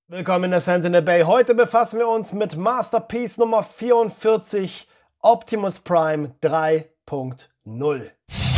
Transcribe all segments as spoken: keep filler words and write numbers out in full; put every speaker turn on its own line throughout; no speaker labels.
Willkommen in der Sands in the Bay. Heute befassen wir uns mit Masterpiece Nummer vierundvierzig, Optimus Prime drei Punkt null.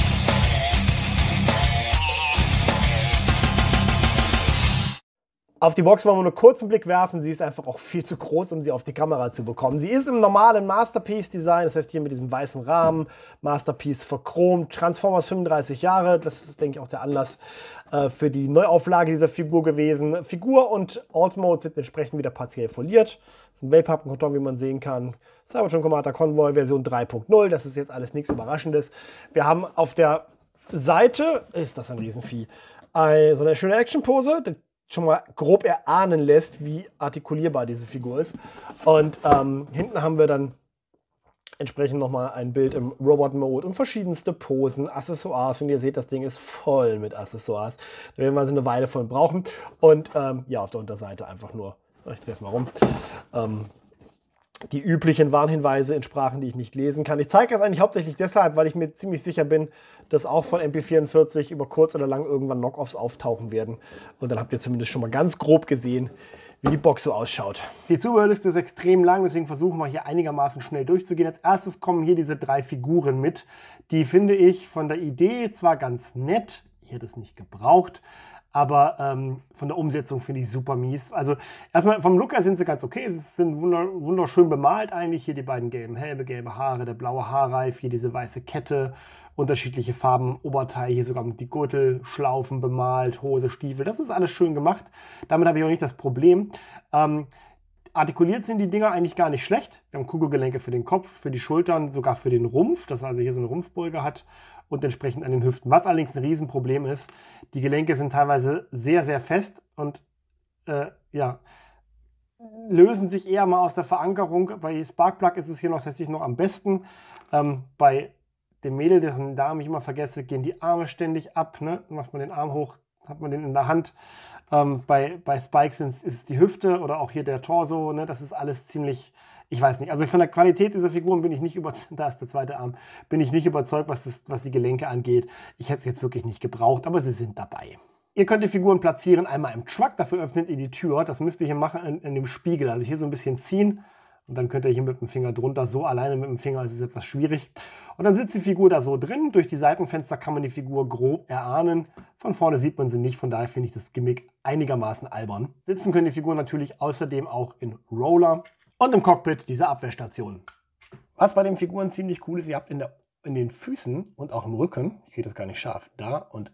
Auf die Box wollen wir nur kurz einen Blick werfen. Sie ist einfach auch viel zu groß, um sie auf die Kamera zu bekommen. Sie ist im normalen Masterpiece-Design, das heißt hier mit diesem weißen Rahmen, Masterpiece verchromt, Transformers fünfunddreißig Jahre. Das ist, denke ich, auch der Anlass äh, für die Neuauflage dieser Figur gewesen. Figur und Alt-Mode sind entsprechend wieder partiell foliert. Das ist ein Wellpappenkarton, wie man sehen kann. Cybertron Commander Convoy Version drei Punkt null. Das ist jetzt alles nichts Überraschendes. Wir haben auf der Seite, ist das ein Riesenvieh, äh, so eine schöne Action-Pose, schon mal grob erahnen lässt, wie artikulierbar diese Figur ist. Und ähm, hinten haben wir dann entsprechend nochmal ein Bild im Robot-Mode und verschiedenste Posen, Accessoires. Und ihr seht, das Ding ist voll mit Accessoires. Da werden wir also eine Weile von brauchen. Und ähm, ja, auf der Unterseite einfach nur, ich drehe es mal rum, ähm, die üblichen Warnhinweise in Sprachen, die ich nicht lesen kann. Ich zeige das eigentlich hauptsächlich deshalb, weil ich mir ziemlich sicher bin, dass auch von M P vierundvierzig über kurz oder lang irgendwann Knockoffs auftauchen werden. Und dann habt ihr zumindest schon mal ganz grob gesehen, wie die Box so ausschaut. Die Zubehörliste ist extrem lang, deswegen versuchen wir hier einigermaßen schnell durchzugehen. Als erstes kommen hier diese drei Figuren mit. Die finde ich von der Idee zwar ganz nett, ich hätte es nicht gebraucht, aber ähm, von der Umsetzung finde ich super mies. Also erstmal vom Look her sind sie ganz okay. Sie sind wunderschön bemalt eigentlich. Hier die beiden gelben Helme, gelbe Haare, der blaue Haarreif, hier diese weiße Kette, unterschiedliche Farben, Oberteil, hier sogar mit die Gürtelschlaufen bemalt, Hose, Stiefel. Das ist alles schön gemacht. Damit habe ich auch nicht das Problem. Ähm, artikuliert sind die Dinger eigentlich gar nicht schlecht. Wir haben Kugelgelenke für den Kopf, für die Schultern, sogar für den Rumpf, dass er also hier so eine Rumpfbeuge hat. Und entsprechend an den Hüften. Was allerdings ein Riesenproblem ist, die Gelenke sind teilweise sehr, sehr fest und äh, ja, lösen sich eher mal aus der Verankerung. Bei Sparkplug ist es hier noch tatsächlich noch am besten. Ähm, bei dem Mädel, dessen Namen ich immer vergesse, gehen die Arme ständig ab. Ne? Macht man den Arm hoch, hat man den in der Hand. Ähm, bei, bei Spikes ist es die Hüfte oder auch hier der Torso. Ne? Das ist alles ziemlich... Ich weiß nicht, also von der Qualität dieser Figuren bin ich nicht überzeugt, da ist der zweite Arm, bin ich nicht überzeugt, was, das, was die Gelenke angeht. Ich hätte es jetzt wirklich nicht gebraucht, aber sie sind dabei. Ihr könnt die Figuren platzieren, einmal im Truck, dafür öffnet ihr die Tür. Das müsst ihr hier machen in, in dem Spiegel, also hier so ein bisschen ziehen und dann könnt ihr hier mit dem Finger drunter, so alleine mit dem Finger ist es etwas schwierig. Und dann sitzt die Figur da so drin, durch die Seitenfenster kann man die Figur grob erahnen. Von vorne sieht man sie nicht, von daher finde ich das Gimmick einigermaßen albern. Sitzen können die Figuren natürlich außerdem auch in Roller. Und im Cockpit diese Abwehrstation. Was bei den Figuren ziemlich cool ist, ihr habt in, der, in den Füßen und auch im Rücken, ich kriege das gar nicht scharf, da und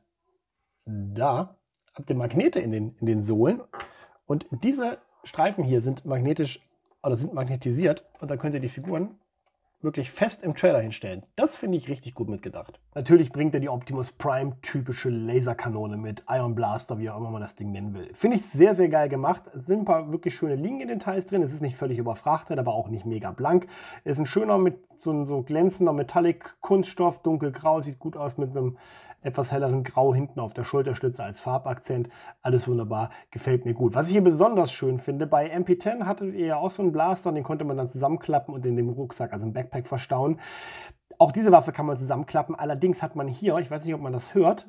da, habt ihr Magnete in den, in den Sohlen. Und diese Streifen hier sind magnetisch oder sind magnetisiert und dann könnt ihr die Figuren wirklich fest im Trailer hinstellen. Das finde ich richtig gut mitgedacht. Natürlich bringt er die Optimus Prime typische Laserkanone mit, Ion Blaster, wie auch immer man das Ding nennen will. Finde ich sehr, sehr geil gemacht. Es sind ein paar wirklich schöne Liniendetails drin. Es ist nicht völlig überfrachtet, aber auch nicht mega blank. Es ist ein schöner, mit so ein so glänzender Metallic-Kunststoff, dunkelgrau, sieht gut aus mit einem etwas helleren Grau hinten auf der Schulterstütze als Farbakzent. Alles wunderbar, gefällt mir gut. Was ich hier besonders schön finde, bei M P zehn hattet ihr ja auch so einen Blaster, den konnte man dann zusammenklappen und in dem Rucksack, also im Backpack, verstauen. Auch diese Waffe kann man zusammenklappen, allerdings hat man hier, ich weiß nicht, ob man das hört,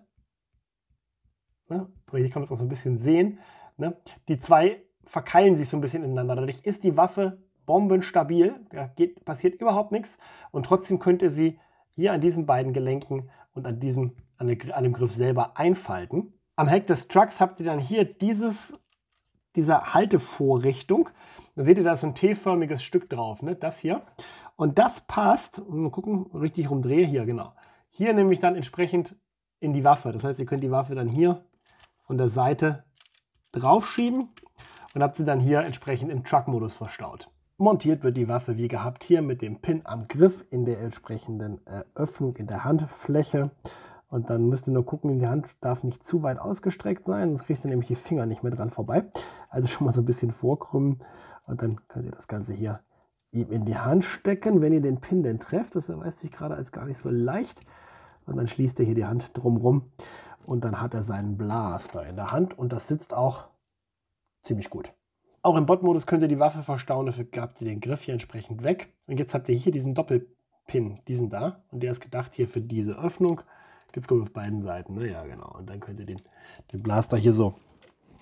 ne? Hier kann man es auch so ein bisschen sehen, ne? Die zwei verkeilen sich so ein bisschen ineinander. Dadurch ist die Waffe bombenstabil, da geht, passiert überhaupt nichts und trotzdem könnt ihr sie hier an diesen beiden Gelenken und an, diesem, an, der, an dem Griff selber einfalten. Am Heck des Trucks habt ihr dann hier dieses, diese Haltevorrichtung. Da seht ihr, da ist so ein T-förmiges Stück drauf, ne? Das hier. Und das passt, mal gucken, richtig rumdrehe, hier, genau. Hier nämlich dann entsprechend in die Waffe. Das heißt, ihr könnt die Waffe dann hier von der Seite draufschieben und habt sie dann hier entsprechend im Truck-Modus verstaut. Montiert wird die Waffe wie gehabt hier mit dem Pin am Griff in der entsprechenden äh, Öffnung in der Handfläche. Und dann müsst ihr nur gucken, die Hand darf nicht zu weit ausgestreckt sein, sonst kriegt ihr nämlich die Finger nicht mehr dran vorbei. Also schon mal so ein bisschen vorkrümmen und dann könnt ihr das Ganze hier ihm in die Hand stecken, wenn ihr den Pin denn trefft. Das erweist sich gerade als gar nicht so leicht. Und dann schließt er hier die Hand drumrum und dann hat er seinen Blaster in der Hand und das sitzt auch ziemlich gut. Auch im Bot-Modus könnt ihr die Waffe verstauen, dafür habt ihr den Griff hier entsprechend weg. Und jetzt habt ihr hier diesen Doppelpin, diesen da. Und der ist gedacht hier für diese Öffnung. Gibt es, glaube ich, auf beiden Seiten. Naja, genau. Und dann könnt ihr den, den Blaster hier so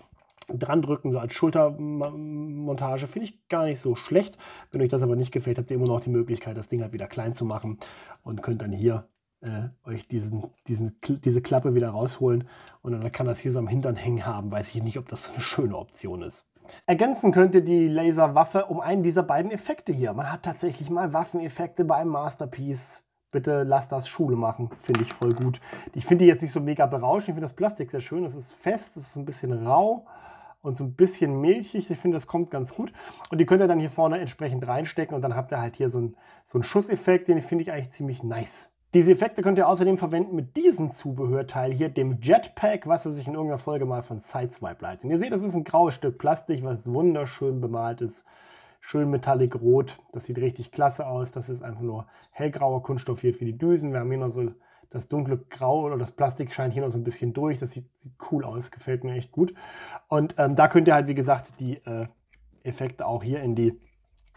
dran drücken, so als Schultermontage, finde ich gar nicht so schlecht. Wenn euch das aber nicht gefällt, habt ihr immer noch die Möglichkeit, das Ding halt wieder klein zu machen und könnt dann hier äh, euch diesen, diesen, diese Klappe wieder rausholen und dann kann das hier so am Hintern hängen haben. Weiß ich nicht, ob das so eine schöne Option ist. Ergänzen könnte die Laserwaffe um einen dieser beiden Effekte hier. Man hat tatsächlich mal Waffeneffekte beim Masterpiece. Bitte lasst das Schule machen, finde ich voll gut. Ich finde die jetzt nicht so mega berauschend, ich finde das Plastik sehr schön, es ist fest, es ist ein bisschen rau und so ein bisschen milchig. Ich finde, das kommt ganz gut. Und die könnt ihr dann hier vorne entsprechend reinstecken und dann habt ihr halt hier so einen, so einen Schusseffekt, den finde ich eigentlich ziemlich nice. Diese Effekte könnt ihr außerdem verwenden mit diesem Zubehörteil hier, dem Jetpack, was ihr sich in irgendeiner Folge mal von Sideswipe leitet. Und ihr seht, das ist ein graues Stück Plastik, was wunderschön bemalt ist. Schön metallic rot, das sieht richtig klasse aus. Das ist einfach nur hellgrauer Kunststoff hier für die Düsen. Wir haben hier noch so das dunkle Grau oder das Plastik scheint hier noch so ein bisschen durch. Das sieht, sieht cool aus, gefällt mir echt gut. Und ähm, da könnt ihr halt, wie gesagt, die äh, Effekte auch hier in, die,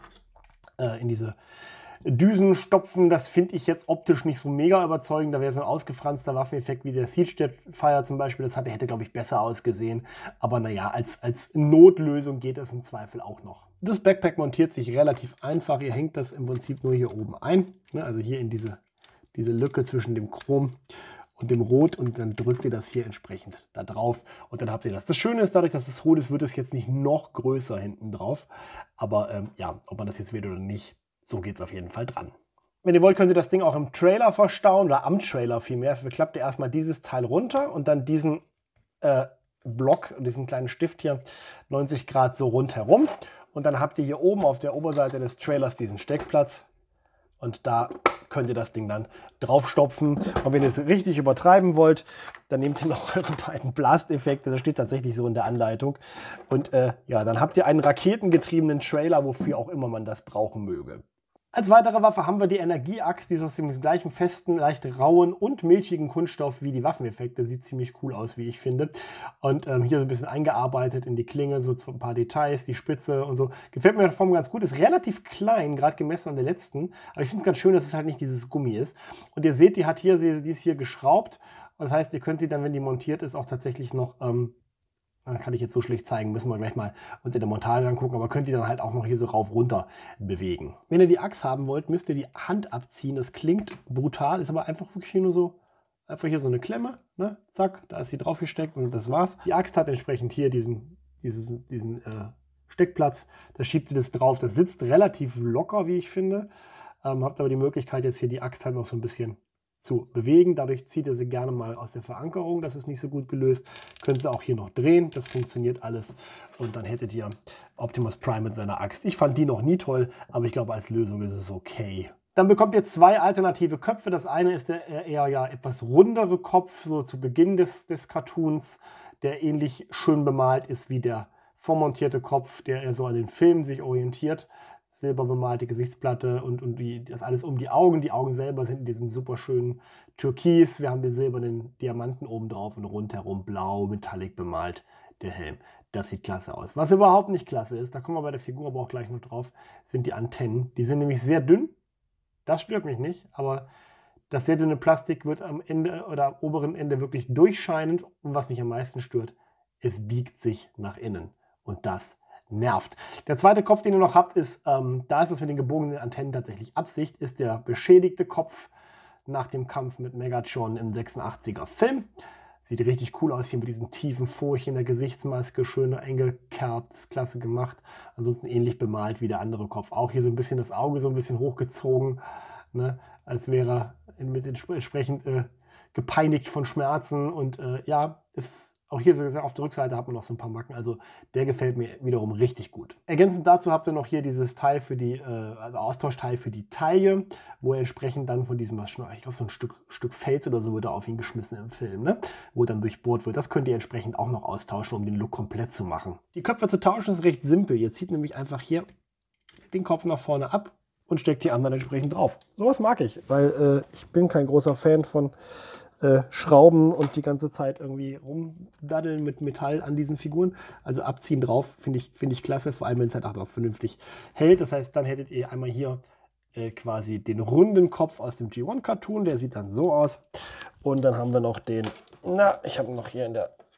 äh, in diese Düsen stopfen. Das finde ich jetzt optisch nicht so mega überzeugend. Da wäre so ein ausgefranster Waffeneffekt wie der Siege Jetfire zum Beispiel. Das hatte, hätte, glaube ich, besser ausgesehen. Aber naja, als, als Notlösung geht das im Zweifel auch noch. Das Backpack montiert sich relativ einfach. Ihr hängt das im Prinzip nur hier oben ein. Ne? Also hier in diese, diese Lücke zwischen dem Chrom und dem Rot. Und dann drückt ihr das hier entsprechend da drauf. Und dann habt ihr das. Das Schöne ist, dadurch, dass es rot ist, wird es jetzt nicht noch größer hinten drauf. Aber ähm, ja, ob man das jetzt will oder nicht, so geht es auf jeden Fall dran. Wenn ihr wollt, könnt ihr das Ding auch im Trailer verstauen oder am Trailer vielmehr. Klappt ihr erstmal dieses Teil runter und dann diesen äh, Block, diesen kleinen Stift hier, neunzig Grad so rundherum. Und dann habt ihr hier oben auf der Oberseite des Trailers diesen Steckplatz. Und da könnt ihr das Ding dann draufstopfen. Und wenn ihr es richtig übertreiben wollt, dann nehmt ihr noch eure beiden Blasteffekte. Das steht tatsächlich so in der Anleitung. Und äh, ja, dann habt ihr einen raketengetriebenen Trailer, wofür auch immer man das brauchen möge. Als weitere Waffe haben wir die Energieaxt, die ist aus dem gleichen festen, leicht rauen und milchigen Kunststoff wie die Waffeneffekte. Sieht ziemlich cool aus, wie ich finde. Und ähm, hier so ein bisschen eingearbeitet in die Klinge, so ein paar Details, die Spitze und so. Gefällt mir in der Form ganz gut. Ist relativ klein, gerade gemessen an der letzten. Aber ich finde es ganz schön, dass es halt nicht dieses Gummi ist. Und ihr seht, die hat hier, die ist hier geschraubt. Das heißt, ihr könnt die dann, wenn die montiert ist, auch tatsächlich noch... Ähm, kann ich jetzt so schlecht zeigen, müssen wir gleich mal uns in der Montage angucken, aber könnt ihr dann halt auch noch hier so rauf runter bewegen. Wenn ihr die Axt haben wollt, müsst ihr die Hand abziehen. Das klingt brutal, ist aber einfach wirklich hier nur so, einfach hier so eine Klemme, ne? Zack, da ist sie drauf gesteckt und das war's. Die Axt hat entsprechend hier diesen, diesen, diesen äh, Steckplatz, da schiebt ihr das drauf. Das sitzt relativ locker, wie ich finde. Ähm, habt aber die Möglichkeit, jetzt hier die Axt halt noch so ein bisschen zu bewegen. Dadurch zieht ihr sie gerne mal aus der Verankerung. Das ist nicht so gut gelöst. Könnt ihr auch hier noch drehen. Das funktioniert alles. Und dann hättet ihr Optimus Prime mit seiner Axt. Ich fand die noch nie toll, aber ich glaube, als Lösung ist es okay. Dann bekommt ihr zwei alternative Köpfe. Das eine ist der eher ja etwas rundere Kopf, so zu Beginn des, des Cartoons, der ähnlich schön bemalt ist wie der vormontierte Kopf, der eher so an den Filmen sich orientiert. Silberbemalte Gesichtsplatte und, und die, das alles um die Augen. Die Augen selber sind in diesem super schönen Türkis. Wir haben den silbernen Diamanten oben drauf und rundherum blau, metallic bemalt, der Helm. Das sieht klasse aus. Was überhaupt nicht klasse ist, da kommen wir bei der Figur aber auch gleich noch drauf, sind die Antennen. Die sind nämlich sehr dünn. Das stört mich nicht, aber das sehr dünne Plastik wird am Ende oder am oberen Ende wirklich durchscheinend. Und was mich am meisten stört, es biegt sich nach innen. Und das nervt. Der zweite Kopf, den ihr noch habt, ist, ähm, da ist es mit den gebogenen Antennen tatsächlich Absicht, ist der beschädigte Kopf nach dem Kampf mit Megatron im sechsundachtziger Film. Sieht richtig cool aus hier mit diesen tiefen Furchen der Gesichtsmaske, schön eingekerbt, ist klasse gemacht. Ansonsten ähnlich bemalt wie der andere Kopf. Auch hier so ein bisschen das Auge so ein bisschen hochgezogen, ne? Als wäre er mit entsprechend äh, gepeinigt von Schmerzen. Und äh, ja, ist auch hier so gesagt, auf der Rückseite hat man noch so ein paar Macken, also der gefällt mir wiederum richtig gut. Ergänzend dazu habt ihr noch hier dieses Teil für die, äh, also Austauschteil für die Taille, wo er entsprechend dann von diesem, was schon, ich glaube so ein Stück, Stück Fels oder so wird da auf ihn geschmissen im Film, ne? Wo dann durchbohrt wird. Das könnt ihr entsprechend auch noch austauschen, um den Look komplett zu machen. Die Köpfe zu tauschen ist recht simpel. Ihr zieht nämlich einfach hier den Kopf nach vorne ab und steckt die anderen entsprechend drauf. Sowas mag ich, weil äh, ich bin kein großer Fan von Äh, Schrauben und die ganze Zeit irgendwie rumdaddeln mit Metall an diesen Figuren. Also abziehen drauf finde ich, find ich klasse, vor allem wenn es halt auch noch vernünftig hält. Das heißt, dann hättet ihr einmal hier äh, quasi den runden Kopf aus dem G eins Cartoon, der sieht dann so aus. Und dann haben wir noch den, na, ich habe noch hier in der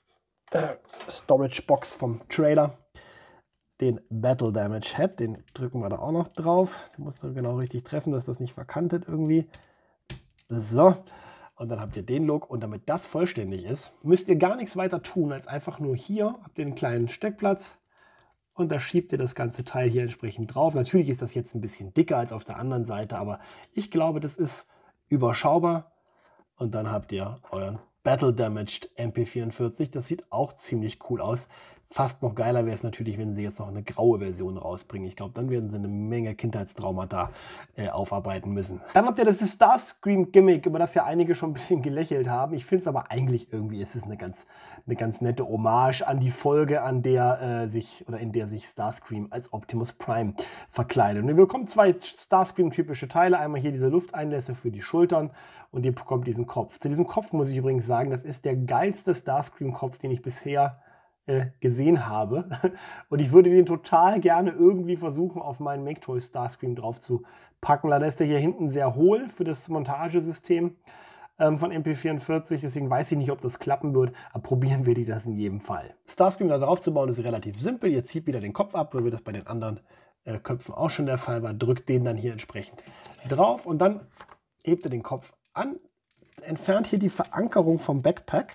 äh, Storage Box vom Trailer. Den Battle Damage Head, den drücken wir da auch noch drauf. Den muss man genau richtig treffen, dass das nicht verkantet irgendwie. So, und dann habt ihr den Look. Und damit das vollständig ist, müsst ihr gar nichts weiter tun, als einfach nur hier habt ihr einen kleinen Steckplatz. Und da schiebt ihr das ganze Teil hier entsprechend drauf. Natürlich ist das jetzt ein bisschen dicker als auf der anderen Seite, aber ich glaube, das ist überschaubar. Und dann habt ihr euren Battle Damaged M P vierundvierzig. Das sieht auch ziemlich cool aus. Fast noch geiler wäre es natürlich, wenn sie jetzt noch eine graue Version rausbringen. Ich glaube, dann werden sie eine Menge Kindheitstraumata äh, aufarbeiten müssen. Dann habt ihr das Starscream-Gimmick, über das ja einige schon ein bisschen gelächelt haben. Ich finde es aber eigentlich irgendwie, ist es eine ganz, eine ganz nette Hommage an die Folge, an der äh, sich oder in der sich Starscream als Optimus Prime verkleidet. Und ihr bekommt zwei Starscream-typische Teile. Einmal hier diese Lufteinlässe für die Schultern und ihr bekommt diesen Kopf. Zu diesem Kopf muss ich übrigens sagen, das ist der geilste Starscream-Kopf, den ich bisher gesehen habe. Und ich würde den total gerne irgendwie versuchen, auf meinen Make Toys Starscream drauf zu packen. Leider ist der hier hinten sehr hohl für das Montagesystem ähm, von M P vierundvierzig. Deswegen weiß ich nicht, ob das klappen wird. Aber probieren wir die das in jedem Fall. Starscream da drauf zu bauen ist relativ simpel. Ihr zieht wieder den Kopf ab, so wie das bei den anderen äh, Köpfen auch schon der Fall war. Drückt den dann hier entsprechend drauf und dann hebt ihr den Kopf an. Entfernt hier die Verankerung vom Backpack.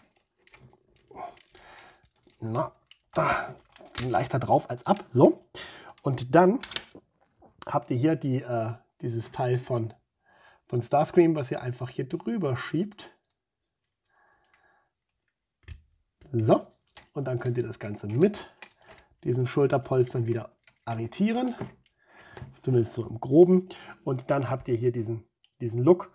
Na, leichter drauf als ab. So. Und dann habt ihr hier die, äh, dieses Teil von, von Starscream, was ihr einfach hier drüber schiebt. So. Und dann könnt ihr das Ganze mit diesem Schulterpolstern wieder arretieren. Zumindest so im Groben. Und dann habt ihr hier diesen, diesen Look.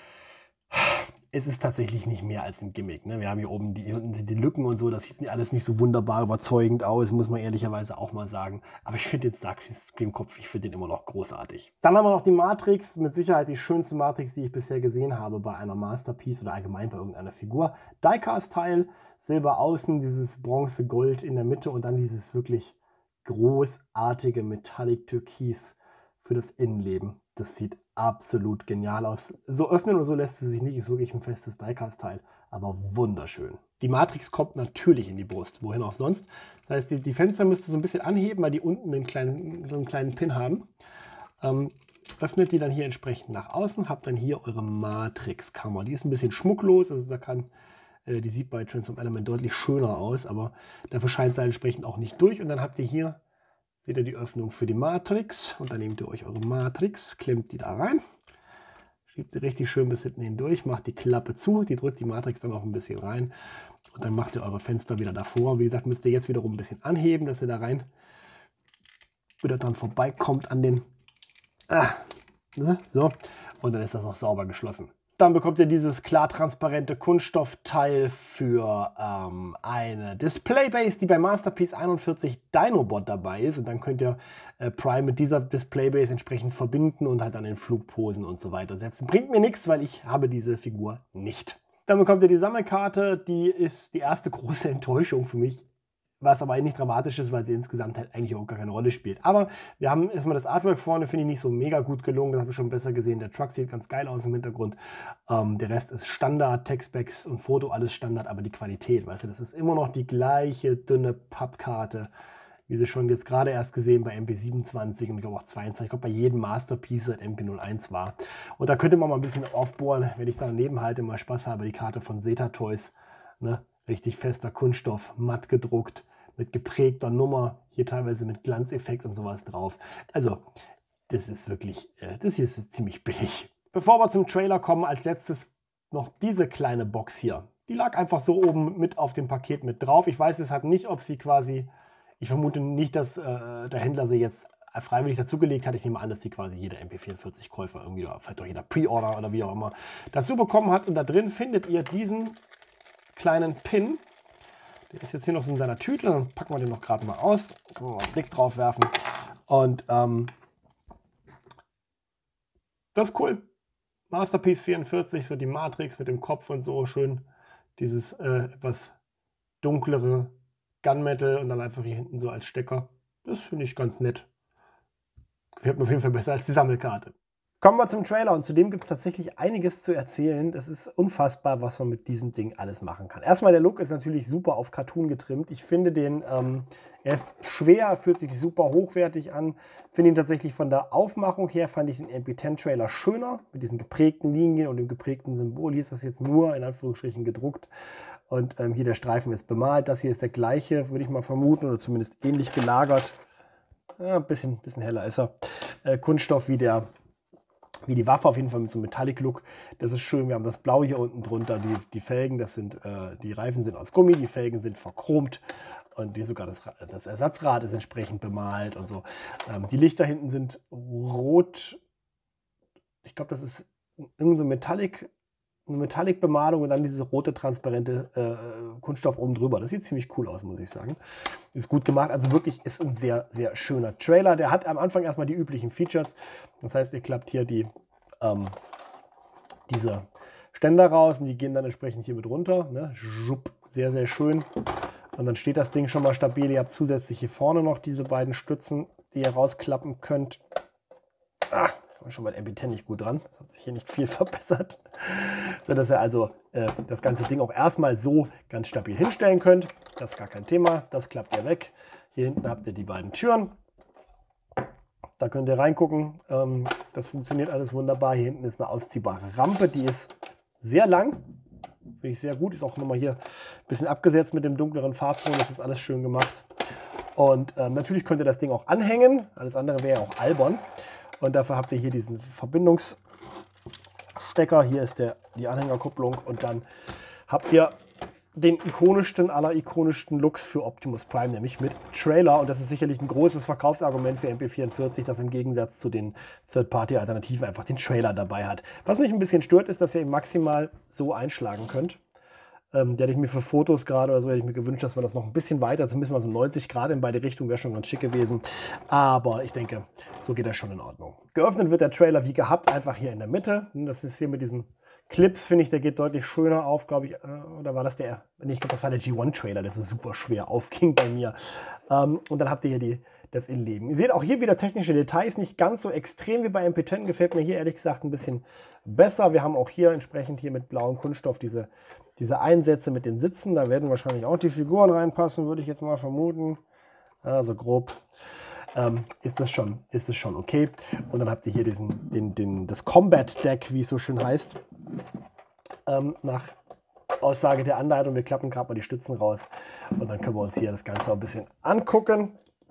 Es ist tatsächlich nicht mehr als ein Gimmick. Ne? Wir haben hier oben, die, hier unten sind die Lücken und so, das sieht alles nicht so wunderbar überzeugend aus, muss man ehrlicherweise auch mal sagen. Aber ich finde den Starscream-Kopf, ich finde den immer noch großartig. Dann haben wir noch die Matrix, mit Sicherheit die schönste Matrix, die ich bisher gesehen habe bei einer Masterpiece oder allgemein bei irgendeiner Figur. Diecast-Teil, Silber außen, dieses Bronze-Gold in der Mitte und dann dieses wirklich großartige Metallic-Türkis für das Innenleben. Das sieht absolut genial aus. So öffnen oder so lässt es sich nicht, ist wirklich ein festes Diecast-Teil, aber wunderschön. Die Matrix kommt natürlich in die Brust, wohin auch sonst. Das heißt, die, die Fenster müsst ihr so ein bisschen anheben, weil die unten einen kleinen, so einen kleinen Pin haben. Ähm, öffnet die dann hier entsprechend nach außen, habt dann hier eure Matrix-Kammer. Die ist ein bisschen schmucklos, also da kann, äh, die sieht bei Transform Element deutlich schöner aus, aber dafür scheint sie entsprechend auch nicht durch. Und dann habt ihr hier, seht ihr die Öffnung für die Matrix und dann nehmt ihr euch eure Matrix, klemmt die da rein, schiebt sie richtig schön bis hinten hindurch, macht die Klappe zu, die drückt die Matrix dann auch ein bisschen rein und dann macht ihr eure Fenster wieder davor. Wie gesagt, müsst ihr jetzt wiederum ein bisschen anheben, dass ihr da rein wieder dran vorbeikommt an den, ah, ne, so, und dann ist das auch sauber geschlossen. Dann bekommt ihr dieses klar transparente Kunststoffteil für ähm, eine Displaybase, die bei Masterpiece einundvierzig Dinobot dabei ist. Und dann könnt ihr äh, Prime mit dieser Displaybase entsprechend verbinden und halt an den Flugposen und so weiter setzen. Bringt mir nichts, weil ich habe diese Figur nicht. Dann bekommt ihr die Sammelkarte, die ist die erste große Enttäuschung für mich. Was aber nicht dramatisch ist, weil sie insgesamt halt eigentlich auch gar keine Rolle spielt. Aber wir haben erstmal das Artwork vorne, finde ich nicht so mega gut gelungen. Das habe ich schon besser gesehen. Der Truck sieht ganz geil aus im Hintergrund. Ähm, der Rest ist Standard, Textbacks und Foto, alles Standard, aber die Qualität, weißt du, das ist immer noch die gleiche dünne Pappkarte, wie sie schon jetzt gerade erst gesehen bei M P siebenundzwanzig und ich glaube auch zweiundzwanzig. Ich glaube bei jedem Masterpiece seit M P null eins war. Und da könnte man mal ein bisschen aufbohren, wenn ich daneben halte, mal Spaß habe, die Karte von Zeta Toys, ne? Richtig fester Kunststoff, matt gedruckt, mit geprägter Nummer, hier teilweise mit Glanzeffekt und sowas drauf. Also, das ist wirklich, äh, das hier ist ziemlich billig. Bevor wir zum Trailer kommen, als letztes noch diese kleine Box hier. Die lag einfach so oben mit auf dem Paket mit drauf. Ich weiß deshalb nicht, ob sie quasi, ich vermute nicht, dass äh, der Händler sie jetzt freiwillig dazugelegt hat. Ich nehme an, dass sie quasi jeder M P vierundvierzig-Käufer irgendwie, oder vielleicht auch jeder Pre-Order oder wie auch immer, dazu bekommen hat. Und da drin findet ihr diesen kleinen Pin. Der ist jetzt hier noch so in seiner Tüte. Dann packen wir den noch gerade mal aus. Können wir mal einen Blick drauf werfen. Und ähm, das ist cool. Masterpiece vierundvierzig, so die Matrix mit dem Kopf und so. Schön dieses äh, etwas dunklere Gunmetal und dann einfach hier hinten so als Stecker. Das finde ich ganz nett. Gefällt mir auf jeden Fall besser als die Sammelkarte. Kommen wir zum Trailer und zudem gibt es tatsächlich einiges zu erzählen. Das ist unfassbar, was man mit diesem Ding alles machen kann. Erstmal, der Look ist natürlich super auf Cartoon getrimmt. Ich finde den, ähm, er ist schwer, fühlt sich super hochwertig an. Finde ihn tatsächlich von der Aufmachung her, fand ich den M P zehn Trailer schöner. Mit diesen geprägten Linien und dem geprägten Symbol. Hier ist das jetzt nur in Anführungsstrichen gedruckt. Und ähm, hier der Streifen ist bemalt. Das hier ist der gleiche, würde ich mal vermuten, oder zumindest ähnlich gelagert. Ja, ein bisschen, bisschen heller ist er. Äh, Kunststoff wie der... Wie die Waffe, auf jeden Fall mit so einem Metallic-Look. Das ist schön. Wir haben das Blau hier unten drunter. Die, die Felgen, das sind, äh, die Reifen sind aus Gummi, die Felgen sind verchromt. Und hier sogar das, das Ersatzrad ist entsprechend bemalt und so. Ähm, die Lichter hinten sind rot. Ich glaube, das ist irgend so Metallic, eine Metallic-Bemalung und dann diese rote, transparente äh, Kunststoff oben drüber. Das sieht ziemlich cool aus, muss ich sagen. Ist gut gemacht. Also wirklich ist ein sehr, sehr schöner Trailer. Der hat am Anfang erstmal die üblichen Features. Das heißt, ihr klappt hier die, ähm, diese Ständer raus und die gehen dann entsprechend hier mit runter. Ne? Sehr, sehr schön. Und dann steht das Ding schon mal stabil. Ihr habt zusätzlich hier vorne noch diese beiden Stützen, die ihr rausklappen könnt. Ah, schon bei M P zehn nicht gut dran. Das hat sich hier nicht viel verbessert. So dass ihr also äh, das ganze Ding auch erstmal so ganz stabil hinstellen könnt. Das ist gar kein Thema. Das klappt ihr weg. Hier hinten habt ihr die beiden Türen. Da könnt ihr reingucken. Ähm, das funktioniert alles wunderbar. Hier hinten ist eine ausziehbare Rampe. Die ist sehr lang. Finde ich sehr gut. Ist auch nochmal hier ein bisschen abgesetzt mit dem dunkleren Farbton. Das ist alles schön gemacht. Und ähm, natürlich könnt ihr das Ding auch anhängen. Alles andere wäre ja auch albern. Und dafür habt ihr hier diesen Verbindungsstecker. Hier ist der, die Anhängerkupplung. Und dann habt ihr den ikonischsten aller ikonischsten Looks für Optimus Prime, nämlich mit Trailer. Und das ist sicherlich ein großes Verkaufsargument für M P vierundvierzig, das im Gegensatz zu den Third-Party-Alternativen einfach den Trailer dabei hat. Was mich ein bisschen stört, ist, dass ihr ihn maximal so einschlagen könnt. Ähm, der hätte ich mir für Fotos gerade oder so hätte ich mir gewünscht, dass man das noch ein bisschen weiter, zumindest mal so neunzig Grad in beide Richtungen, wäre schon ganz schick gewesen. Aber ich denke, so geht das schon in Ordnung. Geöffnet wird der Trailer wie gehabt, einfach hier in der Mitte. Das ist hier mit diesen Clips, finde ich, der geht deutlich schöner auf, glaube ich. Oder war das der? Nee, ich glaube, das war der G eins Trailer, der so super schwer aufging bei mir. Ähm, und dann habt ihr hier die, das Innenleben. Ihr seht auch hier wieder technische Details, nicht ganz so extrem wie bei M P zehn. Gefällt mir hier ehrlich gesagt ein bisschen besser. Wir haben auch hier entsprechend hier mit blauem Kunststoff diese, diese Einsätze mit den Sitzen. Da werden wahrscheinlich auch die Figuren reinpassen, würde ich jetzt mal vermuten. Also grob. Ähm, ist, das schon, ist das schon okay. Und dann habt ihr hier diesen, den, den, das Combat Deck, wie es so schön heißt. Ähm, nach Aussage der Anleitung. Wir klappen gerade mal die Stützen raus. Und dann können wir uns hier das Ganze auch ein bisschen angucken.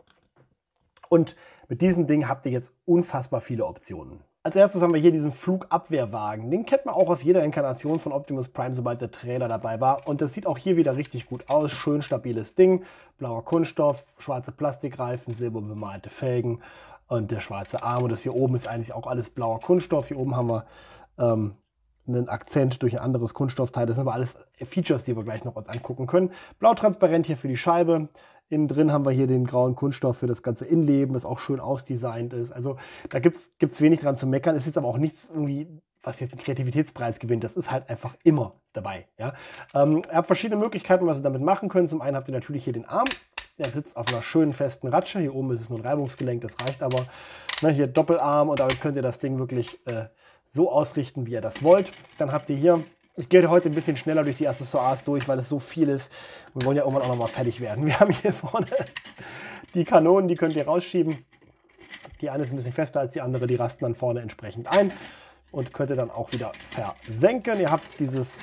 Und mit diesem Ding habt ihr jetzt unfassbar viele Optionen. Als erstes haben wir hier diesen Flugabwehrwagen. Den kennt man auch aus jeder Inkarnation von Optimus Prime, sobald der Trailer dabei war. Und das sieht auch hier wieder richtig gut aus. Schön stabiles Ding. Blauer Kunststoff, schwarze Plastikreifen, silberbemalte Felgen und der schwarze Arm. Und das hier oben ist eigentlich auch alles blauer Kunststoff. Hier oben haben wir ähm, einen Akzent durch ein anderes Kunststoffteil. Das sind aber alles Features, die wir gleich noch uns angucken können. Blau transparent hier für die Scheibe. Innen drin haben wir hier den grauen Kunststoff für das ganze Innenleben, das auch schön ausdesignt ist. Also da gibt es wenig dran zu meckern. Es ist jetzt aber auch nichts irgendwie, was jetzt einen Kreativitätspreis gewinnt. Das ist halt einfach immer dabei. Ja? Ähm, ihr habt verschiedene Möglichkeiten, was ihr damit machen könnt. Zum einen habt ihr natürlich hier den Arm. Der sitzt auf einer schönen festen Ratsche. Hier oben ist es nur ein Reibungsgelenk, das reicht aber. Ne, hier Doppelarm und damit könnt ihr das Ding wirklich äh, so ausrichten, wie ihr das wollt. Dann habt ihr hier... Ich gehe heute ein bisschen schneller durch die Accessoires durch, weil es so viel ist. Wir wollen ja irgendwann auch noch mal fertig werden. Wir haben hier vorne die Kanonen, die könnt ihr rausschieben. Die eine ist ein bisschen fester als die andere, die rasten dann vorne entsprechend ein und könnt ihr dann auch wieder versenken. Ihr habt dieses,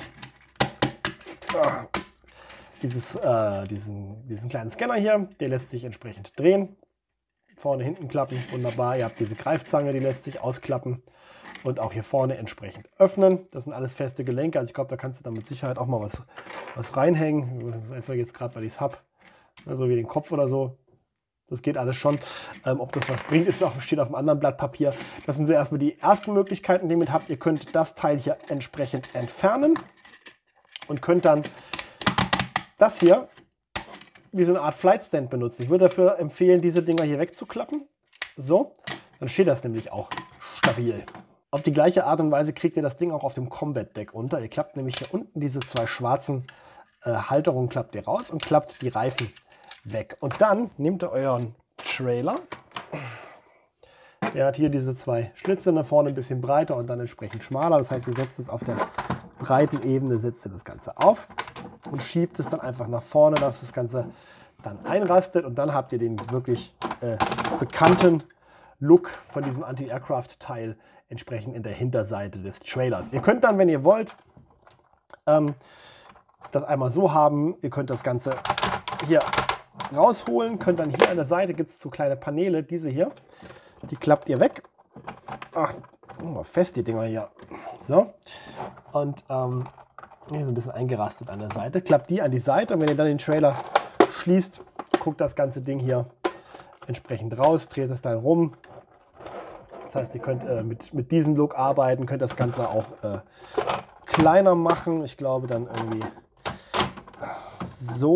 äh, dieses, äh, diesen, diesen kleinen Scanner hier, der lässt sich entsprechend drehen. Vorne, hinten klappen, wunderbar. Ihr habt diese Greifzange, die lässt sich ausklappen. Und auch hier vorne entsprechend öffnen. Das sind alles feste Gelenke. Also ich glaube, da kannst du dann mit Sicherheit auch mal was, was reinhängen. Einfach jetzt gerade, weil ich es habe. So wie den Kopf oder so. Das geht alles schon. Ähm, ob das was bringt, ist auch, steht auf einem anderen Blatt Papier. Das sind so erstmal die ersten Möglichkeiten, die ihr mit habt. Ihr könnt das Teil hier entsprechend entfernen. Und könnt dann das hier wie so eine Art Flight Stand benutzen. Ich würde dafür empfehlen, diese Dinger hier wegzuklappen. So. Dann steht das nämlich auch stabil. Auf die gleiche Art und Weise kriegt ihr das Ding auch auf dem Combat Deck unter. Ihr klappt nämlich hier unten diese zwei schwarzen äh, Halterungen klappt ihr raus und klappt die Reifen weg. Und dann nehmt ihr euren Trailer, Der hat hier diese zwei Schlitze, nach vorne ein bisschen breiter und dann entsprechend schmaler. Das heißt, ihr setzt es auf der breiten Ebene, setzt ihr das Ganze auf und schiebt es dann einfach nach vorne, dass das Ganze dann einrastet. Und dann habt ihr den wirklich äh, bekannten Look von diesem Anti-Aircraft-Teil entsprechend in der Hinterseite des Trailers. Ihr könnt dann, wenn ihr wollt, ähm, das einmal so haben. Ihr könnt das Ganze hier rausholen, könnt dann hier an der Seite gibt es so kleine Paneele, diese hier, die klappt ihr weg. Ach, fest die Dinger hier. So. Und ähm, hier ist ein bisschen eingerastet an der Seite. Klappt die an die Seite und wenn ihr dann den Trailer schließt, guckt das ganze Ding hier entsprechend raus, dreht es dann rum. Das heißt, ihr könnt äh, mit, mit diesem Look arbeiten, könnt das Ganze auch äh, kleiner machen. Ich glaube dann irgendwie so.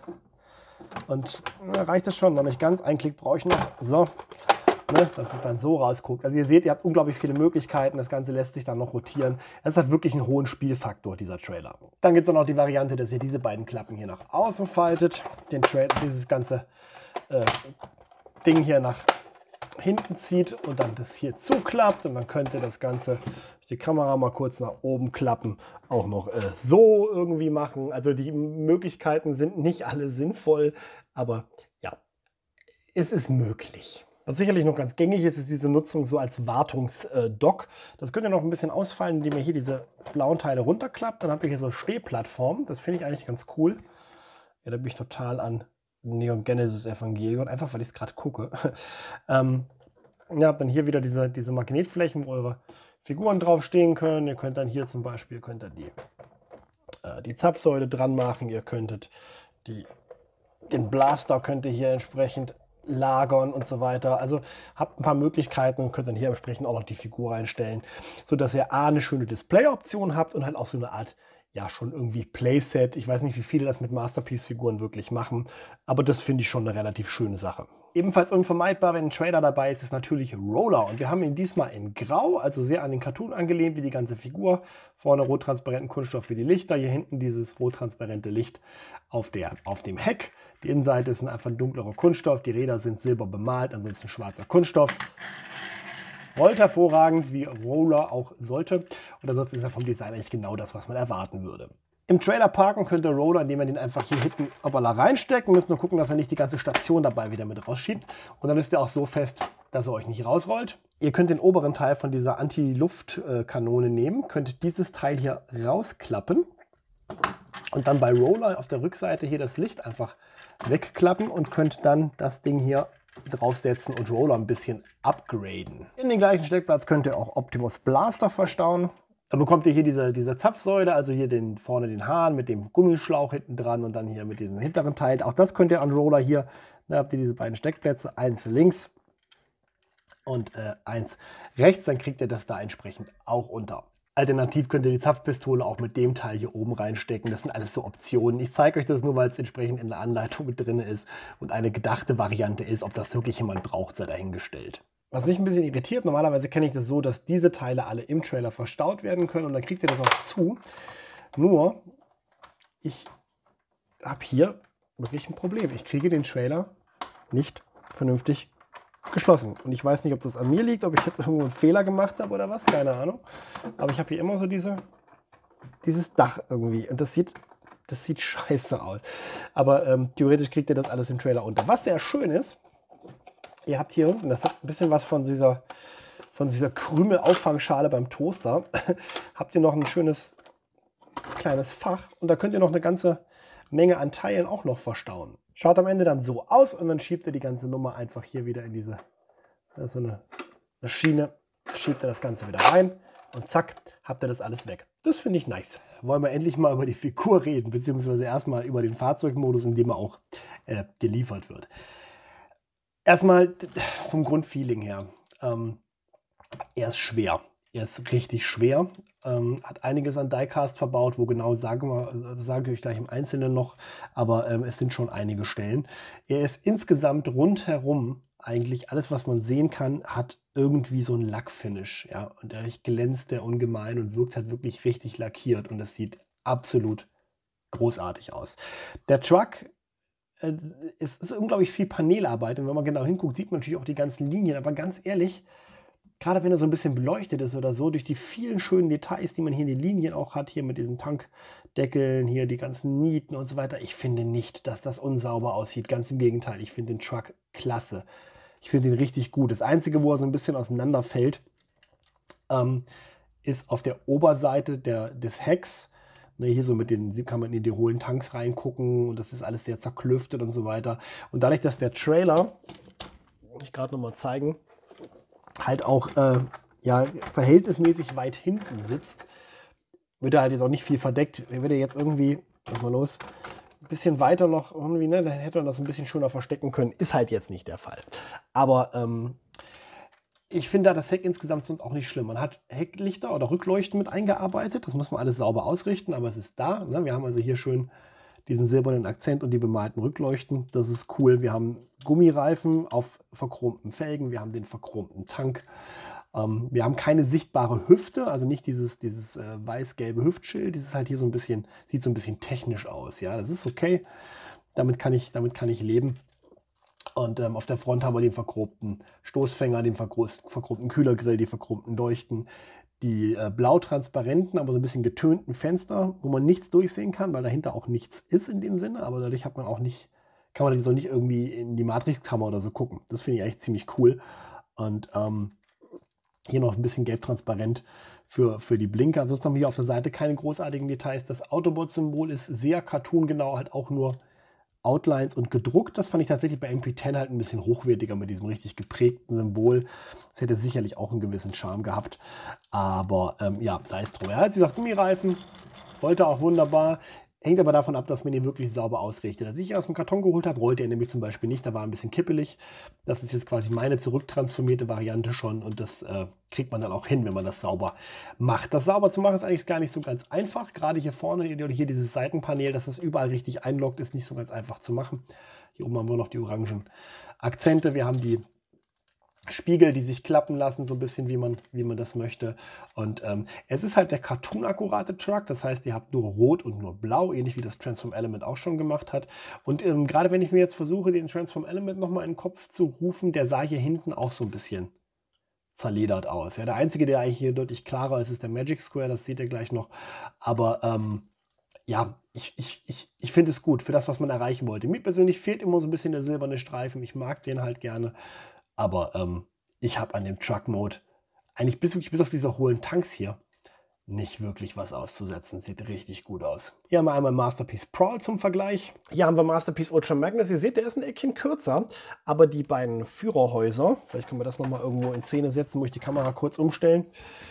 Und na, reicht das schon, noch nicht ganz. Einen Klick brauche ich noch. So. Ne, dass es dann so rausguckt. Also ihr seht, ihr habt unglaublich viele Möglichkeiten. Das Ganze lässt sich dann noch rotieren. Es hat wirklich einen hohen Spielfaktor, dieser Trailer. Dann gibt es auch noch die Variante, dass ihr diese beiden Klappen hier nach außen faltet. Den Tra dieses ganze äh, Ding hier nach hinten zieht und dann das hier zuklappt. Und dann könnt ihr das Ganze, die Kamera mal kurz nach oben klappen, auch noch äh, so irgendwie machen. Also die Möglichkeiten sind nicht alle sinnvoll, aber ja, es ist möglich. Was sicherlich noch ganz gängig ist, ist diese Nutzung so als Wartungsdock. Das könnt ihr noch ein bisschen ausfallen, indem ihr hier diese blauen Teile runterklappt. Dann habt ihr hier so Stehplattformen. Das finde ich eigentlich ganz cool. Erinnert mich total an Neon Genesis Evangelion, einfach weil ich es gerade gucke. ähm, ihr habt dann hier wieder diese, diese Magnetflächen, wo eure Figuren drauf stehen können. Ihr könnt dann hier zum Beispiel könnt ihr die, äh, die Zapfsäule dran machen. Ihr könntet die, den Blaster könnt ihr hier entsprechend lagern und so weiter. Also habt ein paar Möglichkeiten und könnt dann hier entsprechend auch noch die Figur reinstellen, sodass ihr A, eine schöne Display-Option habt und halt auch so eine Art, ja, schon irgendwie Playset. Ich weiß nicht, wie viele das mit Masterpiece-Figuren wirklich machen, aber das finde ich schon eine relativ schöne Sache. Ebenfalls unvermeidbar, wenn ein Trailer dabei ist, ist natürlich Roller. Und wir haben ihn diesmal in Grau, also sehr an den Cartoon angelehnt, wie die ganze Figur. Vorne rottransparenten Kunststoff für die Lichter, hier hinten dieses rottransparente Licht auf, der, auf dem Heck. Die Innenseite ist einfach ein dunklerer Kunststoff, die Räder sind silber bemalt, ansonsten schwarzer Kunststoff. Rollt hervorragend, wie Roller auch sollte. Und ansonsten ist er vom Design eigentlich genau das, was man erwarten würde. Im Trailer parken könnt ihr Roller, indem ihr den einfach hier hinten obala reinsteckt. Müsst nur gucken, dass er nicht die ganze Station dabei wieder mit rausschiebt. Und dann ist er auch so fest, dass er euch nicht rausrollt. Ihr könnt den oberen Teil von dieser Anti-Luft-Kanone nehmen, könnt dieses Teil hier rausklappen und dann bei Roller auf der Rückseite hier das Licht einfach wegklappen und könnt dann das Ding hier draufsetzen und Roller ein bisschen upgraden. In den gleichen Steckplatz könnt ihr auch Optimus Blaster verstauen. Dann bekommt ihr hier diese, diese Zapfsäule, also hier den, vorne den Hahn mit dem Gummischlauch hinten dran und dann hier mit diesem hinteren Teil. Auch das könnt ihr an Roller hier. Da habt ihr diese beiden Steckplätze, eins links und äh, eins rechts. Dann kriegt ihr das da entsprechend auch unter. Alternativ könnt ihr die Zapfpistole auch mit dem Teil hier oben reinstecken. Das sind alles so Optionen. Ich zeige euch das nur, weil es entsprechend in der Anleitung mit drin ist und eine gedachte Variante ist. Ob das wirklich jemand braucht, sei dahingestellt. Was mich ein bisschen irritiert, normalerweise kenne ich das so, dass diese Teile alle im Trailer verstaut werden können und dann kriegt ihr das auch zu. Nur, ich habe hier wirklich ein Problem. Ich kriege den Trailer nicht vernünftig geschlossen. Und ich weiß nicht, ob das an mir liegt, ob ich jetzt irgendwo einen Fehler gemacht habe oder was, keine Ahnung. Aber ich habe hier immer so diese, dieses Dach irgendwie und das sieht, das sieht scheiße aus. Aber ähm, theoretisch kriegt ihr das alles im Trailer unter. Was sehr schön ist, ihr habt hier unten, das hat ein bisschen was von dieser, von dieser Krümel-Auffangschale beim Toaster, habt ihr noch ein schönes kleines Fach und da könnt ihr noch eine ganze Menge an Teilen auch noch verstauen. Schaut am Ende dann so aus und dann schiebt ihr die ganze Nummer einfach hier wieder in diese, das ist so eine, eine Schiene, schiebt ihr das Ganze wieder rein und zack, habt ihr das alles weg. Das finde ich nice. Wollen wir endlich mal über die Figur reden, beziehungsweise erstmal über den Fahrzeugmodus, in dem er auch äh, geliefert wird. Erstmal vom Grundfeeling her. Ähm, er ist schwer. Er ist richtig schwer. Ähm, hat einiges an Diecast verbaut, wo genau, sagen wir, also sage ich euch gleich im Einzelnen noch, aber ähm, es sind schon einige Stellen. Er ist insgesamt rundherum, eigentlich alles, was man sehen kann, hat irgendwie so ein Lackfinish. Ja? Und dadurch glänzt er ungemein und wirkt halt wirklich richtig lackiert und das sieht absolut großartig aus. Der Truck äh, es ist unglaublich viel Panelarbeit. Und wenn man genau hinguckt, sieht man natürlich auch die ganzen Linien. Aber ganz ehrlich, gerade wenn er so ein bisschen beleuchtet ist oder so, durch die vielen schönen Details, die man hier in den Linien auch hat, hier mit diesen Tankdeckeln, hier die ganzen Nieten und so weiter, ich finde nicht, dass das unsauber aussieht. Ganz im Gegenteil, ich finde den Truck klasse. Ich finde ihn richtig gut. Das Einzige, wo er so ein bisschen auseinanderfällt, ähm, ist auf der Oberseite der, des Hecks. Ne, hier so mit den, kann man in die hohlen Tanks reingucken und das ist alles sehr zerklüftet und so weiter. Und dadurch, dass der Trailer, ich gerade noch mal zeigen, halt auch äh, ja, verhältnismäßig weit hinten sitzt, wird er halt jetzt auch nicht viel verdeckt. Wenn er jetzt irgendwie, lass mal los, ein bisschen weiter noch irgendwie, ne, dann hätte man das ein bisschen schöner verstecken können. Ist halt jetzt nicht der Fall. Aber ähm, ich finde da das Heck insgesamt sonst auch nicht schlimm. Man hat Hecklichter oder Rückleuchten mit eingearbeitet. Das muss man alles sauber ausrichten, aber es ist da. Ne? Wir haben also hier schön diesen silbernen Akzent und die bemalten Rückleuchten. Das ist cool. Wir haben Gummireifen auf verchromten Felgen. Wir haben den verchromten Tank. Ähm, wir haben keine sichtbare Hüfte, also nicht dieses, dieses äh, weiß-gelbe Hüftschild. Dieses halt hier so ein bisschen, sieht so ein bisschen technisch aus. Ja, das ist okay. Damit kann ich, damit kann ich leben. Und ähm, auf der Front haben wir den verchromten Stoßfänger, den verchromten Kühlergrill, die verchromten Leuchten, die äh, blau-transparenten, aber so ein bisschen getönten Fenster, wo man nichts durchsehen kann, weil dahinter auch nichts ist in dem Sinne. Aber dadurch hat man auch nicht, kann man jetzt auch nicht irgendwie in die Matrixkammer oder so gucken. Das finde ich eigentlich ziemlich cool. Und ähm, hier noch ein bisschen gelb-transparent für, für die Blinker. Ansonsten haben wir hier auf der Seite keine großartigen Details. Das Autobot-Symbol ist sehr cartoongenau, halt auch nur Outlines und gedruckt. Das fand ich tatsächlich bei M P zehn halt ein bisschen hochwertiger mit diesem richtig geprägten Symbol. Das hätte sicherlich auch einen gewissen Charme gehabt. Aber ähm, ja, sei es drum. Er hat, wie gesagt, Gummireifen. Wollte auch wunderbar. Hängt aber davon ab, dass man ihn wirklich sauber ausrichtet. Als ich ihn aus dem Karton geholt habe, rollte er nämlich zum Beispiel nicht. Da war ein bisschen kippelig. Das ist jetzt quasi meine zurücktransformierte Variante schon. Und das äh, kriegt man dann auch hin, wenn man das sauber macht. Das sauber zu machen ist eigentlich gar nicht so ganz einfach. Gerade hier vorne oder hier dieses Seitenpanel, dass das überall richtig einloggt, ist nicht so ganz einfach zu machen. Hier oben haben wir noch die orangen Akzente. Wir haben die Spiegel, die sich klappen lassen, so ein bisschen, wie man, wie man das möchte. Und ähm, es ist halt der Cartoon-akkurate Truck. Das heißt, ihr habt nur Rot und nur Blau, ähnlich wie das Transform Element auch schon gemacht hat. Und ähm, gerade wenn ich mir jetzt versuche, den Transform Element nochmal in den Kopf zu rufen, der sah hier hinten auch so ein bisschen zerledert aus. Ja, der einzige, der eigentlich hier deutlich klarer ist, ist der Magic Square. Das seht ihr gleich noch. Aber ähm, ja, ich, ich, ich, ich finde es gut für das, was man erreichen wollte. Mir persönlich fehlt immer so ein bisschen der silberne Streifen. Ich mag den halt gerne. Aber ähm, ich habe an dem Truck-Mode eigentlich bis, bis auf diese hohlen Tanks hier nicht wirklich was auszusetzen. Sieht richtig gut aus. Hier haben wir einmal Masterpiece Prawl zum Vergleich. Hier haben wir Masterpiece Ultra Magnus. Ihr seht, der ist ein Eckchen kürzer, aber die beiden Führerhäuser, vielleicht können wir das nochmal irgendwo in Szene setzen, muss ich die Kamera kurz umstellen,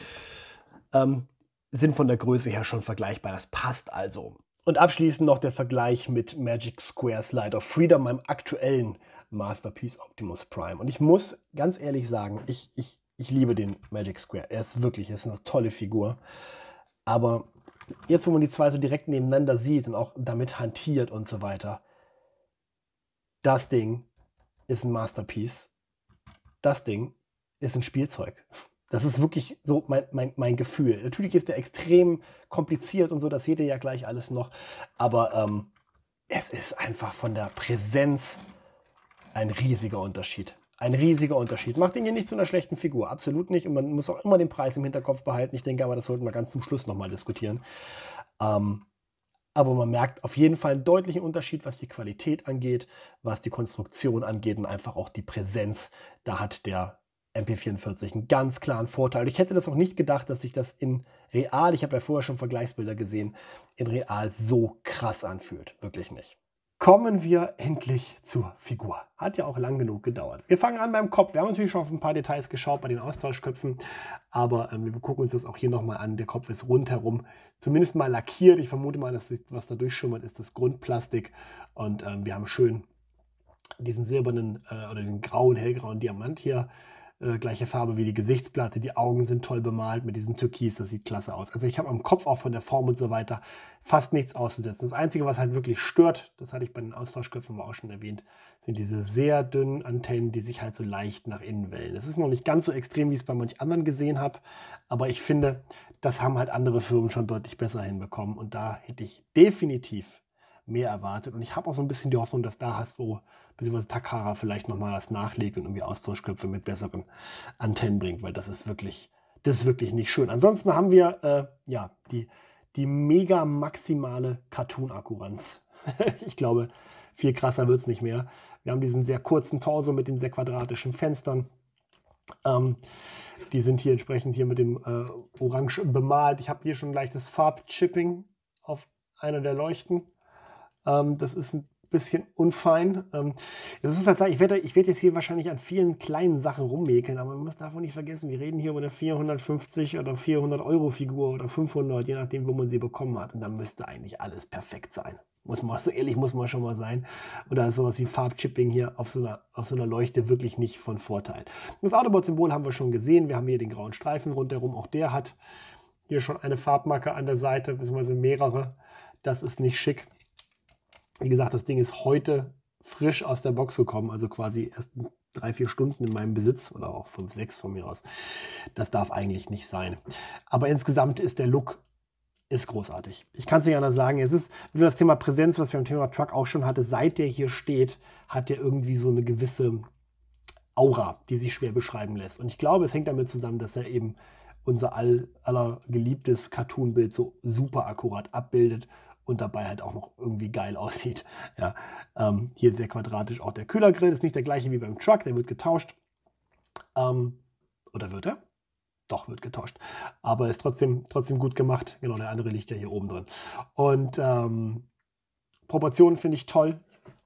ähm, sind von der Größe her schon vergleichbar. Das passt also. Und abschließend noch der Vergleich mit Magic Square Slide of Freedom, meinem aktuellen Masterpiece Optimus Prime. Und ich muss ganz ehrlich sagen, ich, ich, ich liebe den Magic Square. Er ist wirklich, er ist eine tolle Figur. Aber jetzt, wo man die zwei so direkt nebeneinander sieht und auch damit hantiert und so weiter, das Ding ist ein Masterpiece. Das Ding ist ein Spielzeug. Das ist wirklich so mein, mein, mein Gefühl. Natürlich ist der extrem kompliziert und so, das seht ihr ja gleich alles noch. Aber ähm, es ist einfach von der Präsenz ein riesiger Unterschied. Ein riesiger Unterschied. Macht ihn hier nicht zu einer schlechten Figur. Absolut nicht. Und man muss auch immer den Preis im Hinterkopf behalten. Ich denke aber, das sollten wir ganz zum Schluss nochmal diskutieren. Ähm, aber man merkt auf jeden Fall einen deutlichen Unterschied, was die Qualität angeht, was die Konstruktion angeht und einfach auch die Präsenz. Da hat der M P vierundvierzig einen ganz klaren Vorteil. Ich hätte das auch nicht gedacht, dass sich das in real, ich habe ja vorher schon Vergleichsbilder gesehen, in real so krass anfühlt. Wirklich nicht. Kommen wir endlich zur Figur. Hat ja auch lang genug gedauert. Wir fangen an beim Kopf. Wir haben natürlich schon auf ein paar Details geschaut bei den Austauschköpfen, aber ähm, wir gucken uns das auch hier nochmal an. Der Kopf ist rundherum zumindest mal lackiert. Ich vermute mal, dass was da durchschimmert, ist das Grundplastik. Und ähm, wir haben schön diesen silbernen äh, oder den grauen, hellgrauen Diamant hier. Äh, gleiche Farbe wie die Gesichtsplatte. Die Augen sind toll bemalt mit diesem Türkis. Das sieht klasse aus. Also ich habe am Kopf auch von der Form und so weiter fast nichts auszusetzen. Das Einzige, was halt wirklich stört, das hatte ich bei den Austauschköpfen auch schon erwähnt, sind diese sehr dünnen Antennen, die sich halt so leicht nach innen wellen. Das ist noch nicht ganz so extrem, wie ich es bei manch anderen gesehen habe. Aber ich finde, das haben halt andere Firmen schon deutlich besser hinbekommen. Und da hätte ich definitiv mehr erwartet. Und ich habe auch so ein bisschen die Hoffnung, dass da Hasbro bzw. Takara vielleicht nochmal das nachlegt und irgendwie Austauschköpfe mit besseren Antennen bringt, weil das ist wirklich, das ist wirklich nicht schön. Ansonsten haben wir äh, ja die, die mega maximale Cartoon-Akkuranz. Ich glaube, viel krasser wird es nicht mehr. Wir haben diesen sehr kurzen Torso mit den sehr quadratischen Fenstern. Ähm, die sind hier entsprechend hier mit dem äh, Orange bemalt. Ich habe hier schon gleich das Farbchipping auf einer der Leuchten. Ähm, das ist ein bisschen unfein. Ähm, das ist halt, ich werde ich werd jetzt hier wahrscheinlich an vielen kleinen Sachen rummäkeln, aber man muss davon nicht vergessen, wir reden hier über eine vierhundertfünfzig oder vierhundert Euro Figur oder fünfhundert, je nachdem, wo man sie bekommen hat. Und dann müsste eigentlich alles perfekt sein. Muss man, so ehrlich muss man schon mal sein. Oder sowas wie Farbchipping hier auf so, einer, auf so einer Leuchte wirklich nicht von Vorteil. Das Autobot-Symbol haben wir schon gesehen. Wir haben hier den grauen Streifen rundherum. Auch der hat hier schon eine Farbmarke an der Seite, beziehungsweise mehrere. Das ist nicht schick. Wie gesagt, das Ding ist heute frisch aus der Box gekommen, also quasi erst drei, vier Stunden in meinem Besitz oder auch fünf, sechs von mir aus. Das darf eigentlich nicht sein. Aber insgesamt ist der Look ist großartig. Ich kann es nicht anders sagen. Es ist nur das Thema Präsenz, was wir beim Thema Truck auch schon hatte. Seit der hier steht, hat der irgendwie so eine gewisse Aura, die sich schwer beschreiben lässt. Und ich glaube, es hängt damit zusammen, dass er eben unser all, aller geliebtes Cartoon-Bild so super akkurat abbildet und dabei halt auch noch irgendwie geil aussieht. Ja, ähm, hier sehr quadratisch. Auch der Kühlergrill ist nicht der gleiche wie beim Truck, der wird getauscht. Ähm, oder wird er? Doch, wird getauscht. Aber ist trotzdem, trotzdem gut gemacht. Genau, der andere liegt ja hier oben drin. Und ähm, Proportionen finde ich toll.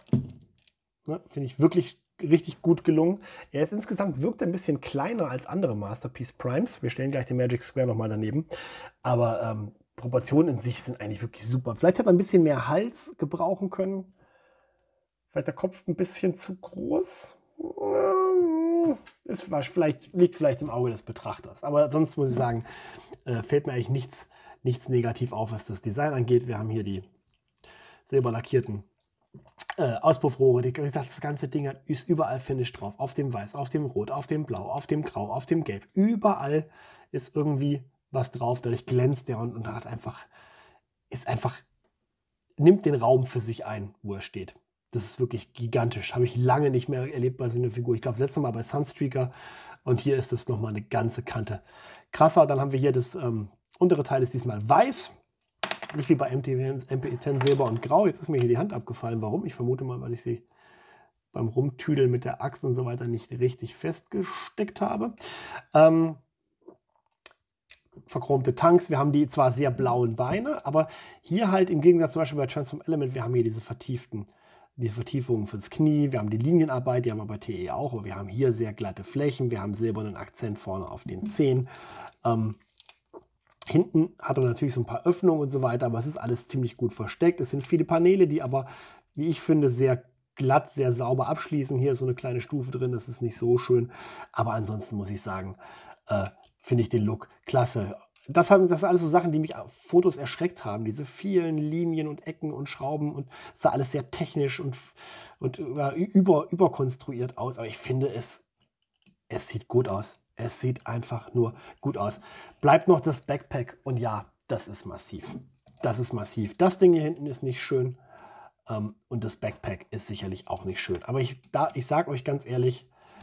Ne, finde ich wirklich richtig gut gelungen. Er ist insgesamt, wirkt ein bisschen kleiner als andere Masterpiece Primes. Wir stellen gleich den Magic Square nochmal daneben. Aber ähm, Proportionen in sich sind eigentlich wirklich super. Vielleicht hat er ein bisschen mehr Hals gebrauchen können. Vielleicht der Kopf ein bisschen zu groß. Ist vielleicht, liegt vielleicht im Auge des Betrachters. Aber sonst muss ich sagen, äh, fällt mir eigentlich nichts, nichts negativ auf, was das Design angeht. Wir haben hier die silberlackierten äh, Auspuffrohre. Die, das ganze Ding hat, ist überall Finish drauf. Auf dem Weiß, auf dem Rot, auf dem Blau, auf dem Grau, auf dem Gelb. Überall ist irgendwie was drauf. Dadurch glänzt der und, und hat einfach, ist einfach, nimmt den Raum für sich ein, wo er steht. Das ist wirklich gigantisch. Habe ich lange nicht mehr erlebt bei so einer Figur. Ich glaube, das letzte Mal bei Sunstreaker. Und hier ist es nochmal eine ganze Kante krasser. Dann haben wir hier das ähm, untere Teil ist diesmal weiß. Nicht wie bei M P zehn Silber und Grau. Jetzt ist mir hier die Hand abgefallen. Warum? Ich vermute mal, weil ich sie beim Rumtüdeln mit der Axt und so weiter nicht richtig festgesteckt habe. Ähm, verchromte Tanks. Wir haben die zwar sehr blauen Beine, aber hier halt im Gegensatz zum Beispiel bei Transform Element, wir haben hier diese vertieften die Vertiefungen fürs Knie, wir haben die Linienarbeit, die haben wir bei T E auch, aber wir haben hier sehr glatte Flächen, wir haben silbernen Akzent vorne auf den Zehen. Ähm, hinten hat er natürlich so ein paar Öffnungen und so weiter, aber es ist alles ziemlich gut versteckt. Es sind viele Paneele, die aber, wie ich finde, sehr glatt, sehr sauber abschließen. Hier ist so eine kleine Stufe drin, das ist nicht so schön, aber ansonsten muss ich sagen, äh, finde ich den Look klasse. Das, haben, das sind alles so Sachen, die mich auf Fotos erschreckt haben. Diese vielen Linien und Ecken und Schrauben und es sah alles sehr technisch und, und über, überkonstruiert aus. Aber ich finde, es, es sieht gut aus. Es sieht einfach nur gut aus. Bleibt noch das Backpack und ja, das ist massiv. Das ist massiv. Das Ding hier hinten ist nicht schön ähm, und das Backpack ist sicherlich auch nicht schön. Aber ich, da, ich sage euch ganz ehrlich,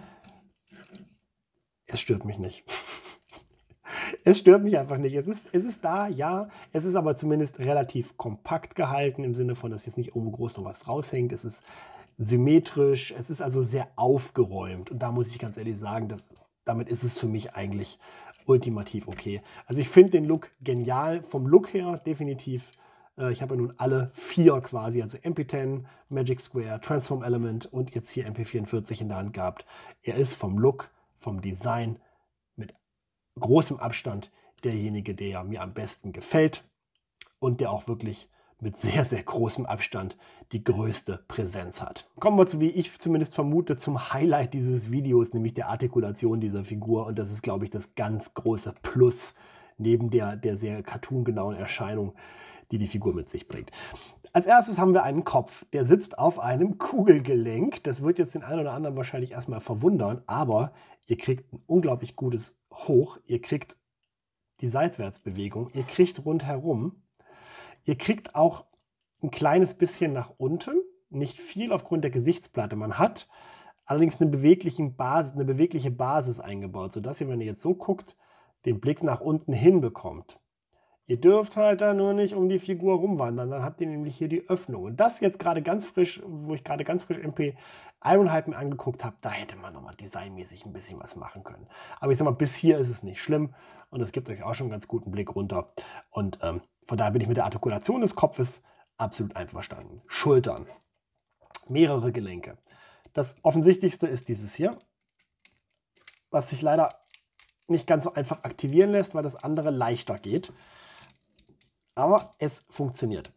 es stört mich nicht. Es stört mich einfach nicht. Es ist, es ist da, ja. Es ist aber zumindest relativ kompakt gehalten, im Sinne von, dass jetzt nicht irgendwo groß noch was raushängt. Es ist symmetrisch. Es ist also sehr aufgeräumt. Und da muss ich ganz ehrlich sagen, dass, damit ist es für mich eigentlich ultimativ okay. Also ich finde den Look genial. Vom Look her definitiv. Äh, ich habe ja nun alle vier quasi, also M P zehn, Magic Square, Transform Element und jetzt hier M P vierundvierzig in der Hand gehabt. Er ist vom Look, vom Design mit großem Abstand derjenige, der mir am besten gefällt und der auch wirklich mit sehr, sehr großem Abstand die größte Präsenz hat. Kommen wir zu, wie ich zumindest vermute, zum Highlight dieses Videos, nämlich der Artikulation dieser Figur. Und das ist, glaube ich, das ganz große Plus neben der, der sehr cartoongenauen Erscheinung, die die Figur mit sich bringt. Als erstes haben wir einen Kopf, der sitzt auf einem Kugelgelenk. Das wird jetzt den einen oder anderen wahrscheinlich erstmal verwundern, aber ihr kriegt ein unglaublich gutes Hoch, ihr kriegt die Seitwärtsbewegung, ihr kriegt rundherum, ihr kriegt auch ein kleines bisschen nach unten, nicht viel aufgrund der Gesichtsplatte. Man hat allerdings eine, beweglichen Basis, eine bewegliche Basis eingebaut, sodass ihr, wenn ihr jetzt so guckt, den Blick nach unten hinbekommt. Ihr dürft halt da nur nicht um die Figur rumwandern, dann habt ihr nämlich hier die Öffnung. Und das jetzt gerade ganz frisch, wo ich gerade ganz frisch M P Ironhide mir angeguckt habe, da hätte man nochmal designmäßig ein bisschen was machen können. Aber ich sag mal, bis hier ist es nicht schlimm und es gibt euch auch schon einen ganz guten Blick runter. Und ähm, von daher bin ich mit der Artikulation des Kopfes absolut einverstanden. Schultern, mehrere Gelenke. Das offensichtlichste ist dieses hier, was sich leider nicht ganz so einfach aktivieren lässt, weil das andere leichter geht. Aber es funktioniert.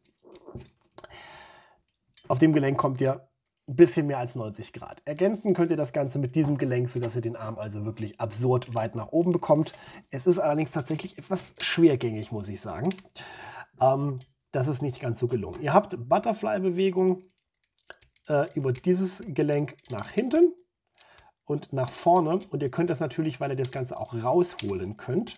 Auf dem Gelenk kommt ihr ein bisschen mehr als neunzig Grad. Ergänzen könnt ihr das Ganze mit diesem Gelenk, sodass ihr den Arm also wirklich absurd weit nach oben bekommt. Es ist allerdings tatsächlich etwas schwergängig, muss ich sagen. Ähm, das ist nicht ganz so gelungen. Ihr habt Butterfly-Bewegung äh, über dieses Gelenk nach hinten und nach vorne. Und ihr könnt das natürlich, weil ihr das Ganze auch rausholen könnt,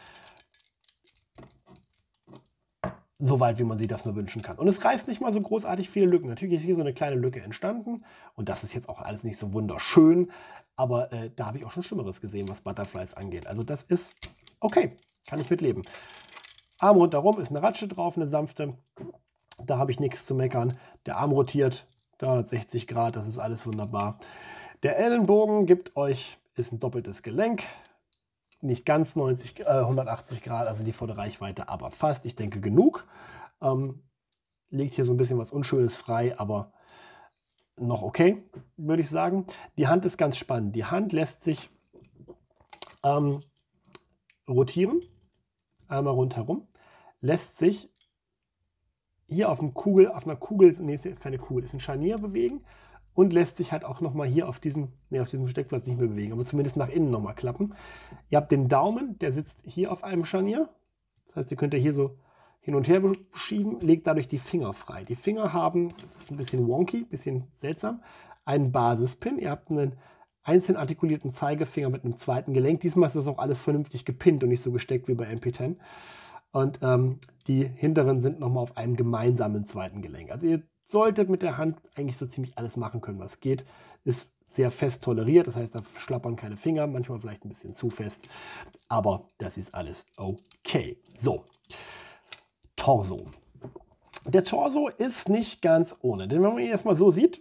so weit, wie man sich das nur wünschen kann. Und es reißt nicht mal so großartig viele Lücken. Natürlich ist hier so eine kleine Lücke entstanden und das ist jetzt auch alles nicht so wunderschön, aber äh, da habe ich auch schon Schlimmeres gesehen, was Butterflies angeht. Also das ist okay, kann ich mitleben. Arm rundherum ist eine Ratsche drauf, eine sanfte. Da habe ich nichts zu meckern. Der Arm rotiert dreihundertsechzig Grad, das ist alles wunderbar. Der Ellenbogen gibt euch, ist ein doppeltes Gelenk. Nicht ganz neunzig, äh, hundertachtzig Grad, also die volle Reichweite, aber fast. Ich denke genug. Ähm, legt hier so ein bisschen was Unschönes frei, aber noch okay, würde ich sagen. Die Hand ist ganz spannend. Die Hand lässt sich ähm, rotieren, einmal rundherum, lässt sich hier auf, dem Kugel, auf einer Kugel, nee, ist keine Kugel, ist ein Scharnier bewegen und lässt sich halt auch nochmal hier auf diesem, nee, auf diesem Steckplatz nicht mehr bewegen, aber zumindest nach innen nochmal klappen. Ihr habt den Daumen, der sitzt hier auf einem Scharnier. Das heißt, ihr könnt ja hier so hin und her schieben, legt dadurch die Finger frei. Die Finger haben, das ist ein bisschen wonky, ein bisschen seltsam, einen Basispin. Ihr habt einen einzeln artikulierten Zeigefinger mit einem zweiten Gelenk. Diesmal ist das auch alles vernünftig gepinnt und nicht so gesteckt wie bei M P zehn. Und ähm, die hinteren sind nochmal auf einem gemeinsamen zweiten Gelenk. Also ihr solltet mit der Hand eigentlich so ziemlich alles machen können, was geht. Ist sehr fest toleriert, das heißt, da schlappern keine Finger, manchmal vielleicht ein bisschen zu fest, aber das ist alles okay. So, Torso. Der Torso ist nicht ganz ohne, denn wenn man ihn erstmal so sieht,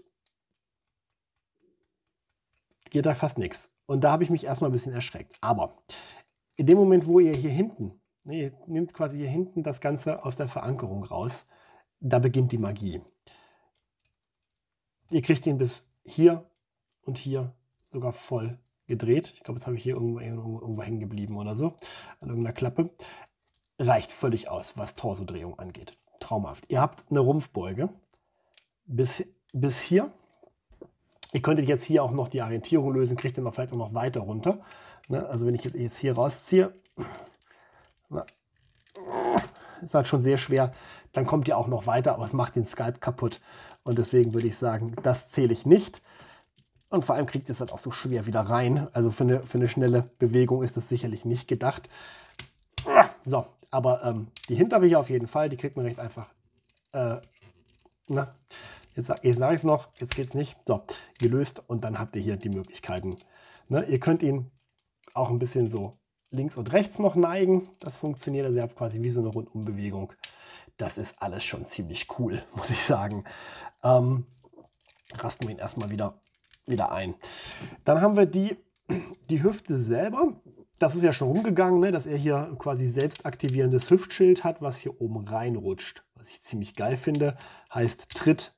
geht da fast nichts. Und da habe ich mich erstmal ein bisschen erschreckt. Aber in dem Moment, wo ihr hier hinten, ne, ihr nehmt quasi hier hinten das Ganze aus der Verankerung raus, da beginnt die Magie. Ihr kriegt ihn bis hier und hier sogar voll gedreht. Ich glaube, jetzt habe ich hier irgendwo, irgendwo, irgendwo hängen geblieben oder so, an irgendeiner Klappe. Reicht völlig aus, was Torsodrehung angeht. Traumhaft. Ihr habt eine Rumpfbeuge bis, bis hier. Ihr könntet jetzt hier auch noch die Orientierung lösen, kriegt ihr noch vielleicht auch noch weiter runter. Ne? Also wenn ich jetzt, jetzt hier rausziehe, na, ist halt schon sehr schwer, dann kommt ihr auch noch weiter, aber es macht den Skalp kaputt. Und deswegen würde ich sagen, das zähle ich nicht. Und vor allem kriegt ihr es halt auch so schwer wieder rein. Also für eine, für eine schnelle Bewegung ist das sicherlich nicht gedacht. So, aber ähm, die hintere hier auf jeden Fall, die kriegt man recht einfach. Äh, na, jetzt, jetzt sage ich es noch, jetzt geht es nicht. So, gelöst und dann habt ihr hier die Möglichkeiten. Ne, ihr könnt ihn auch ein bisschen so links und rechts noch neigen. Das funktioniert, also ihr habt quasi wie so eine Rundumbewegung. Das ist alles schon ziemlich cool, muss ich sagen. Ähm, rasten wir ihn erstmal wieder, wieder ein. Dann haben wir die, die Hüfte selber. Das ist ja schon rumgegangen, ne, dass er hier quasi selbst aktivierendes Hüftschild hat, was hier oben reinrutscht. Was ich ziemlich geil finde, heißt Tritt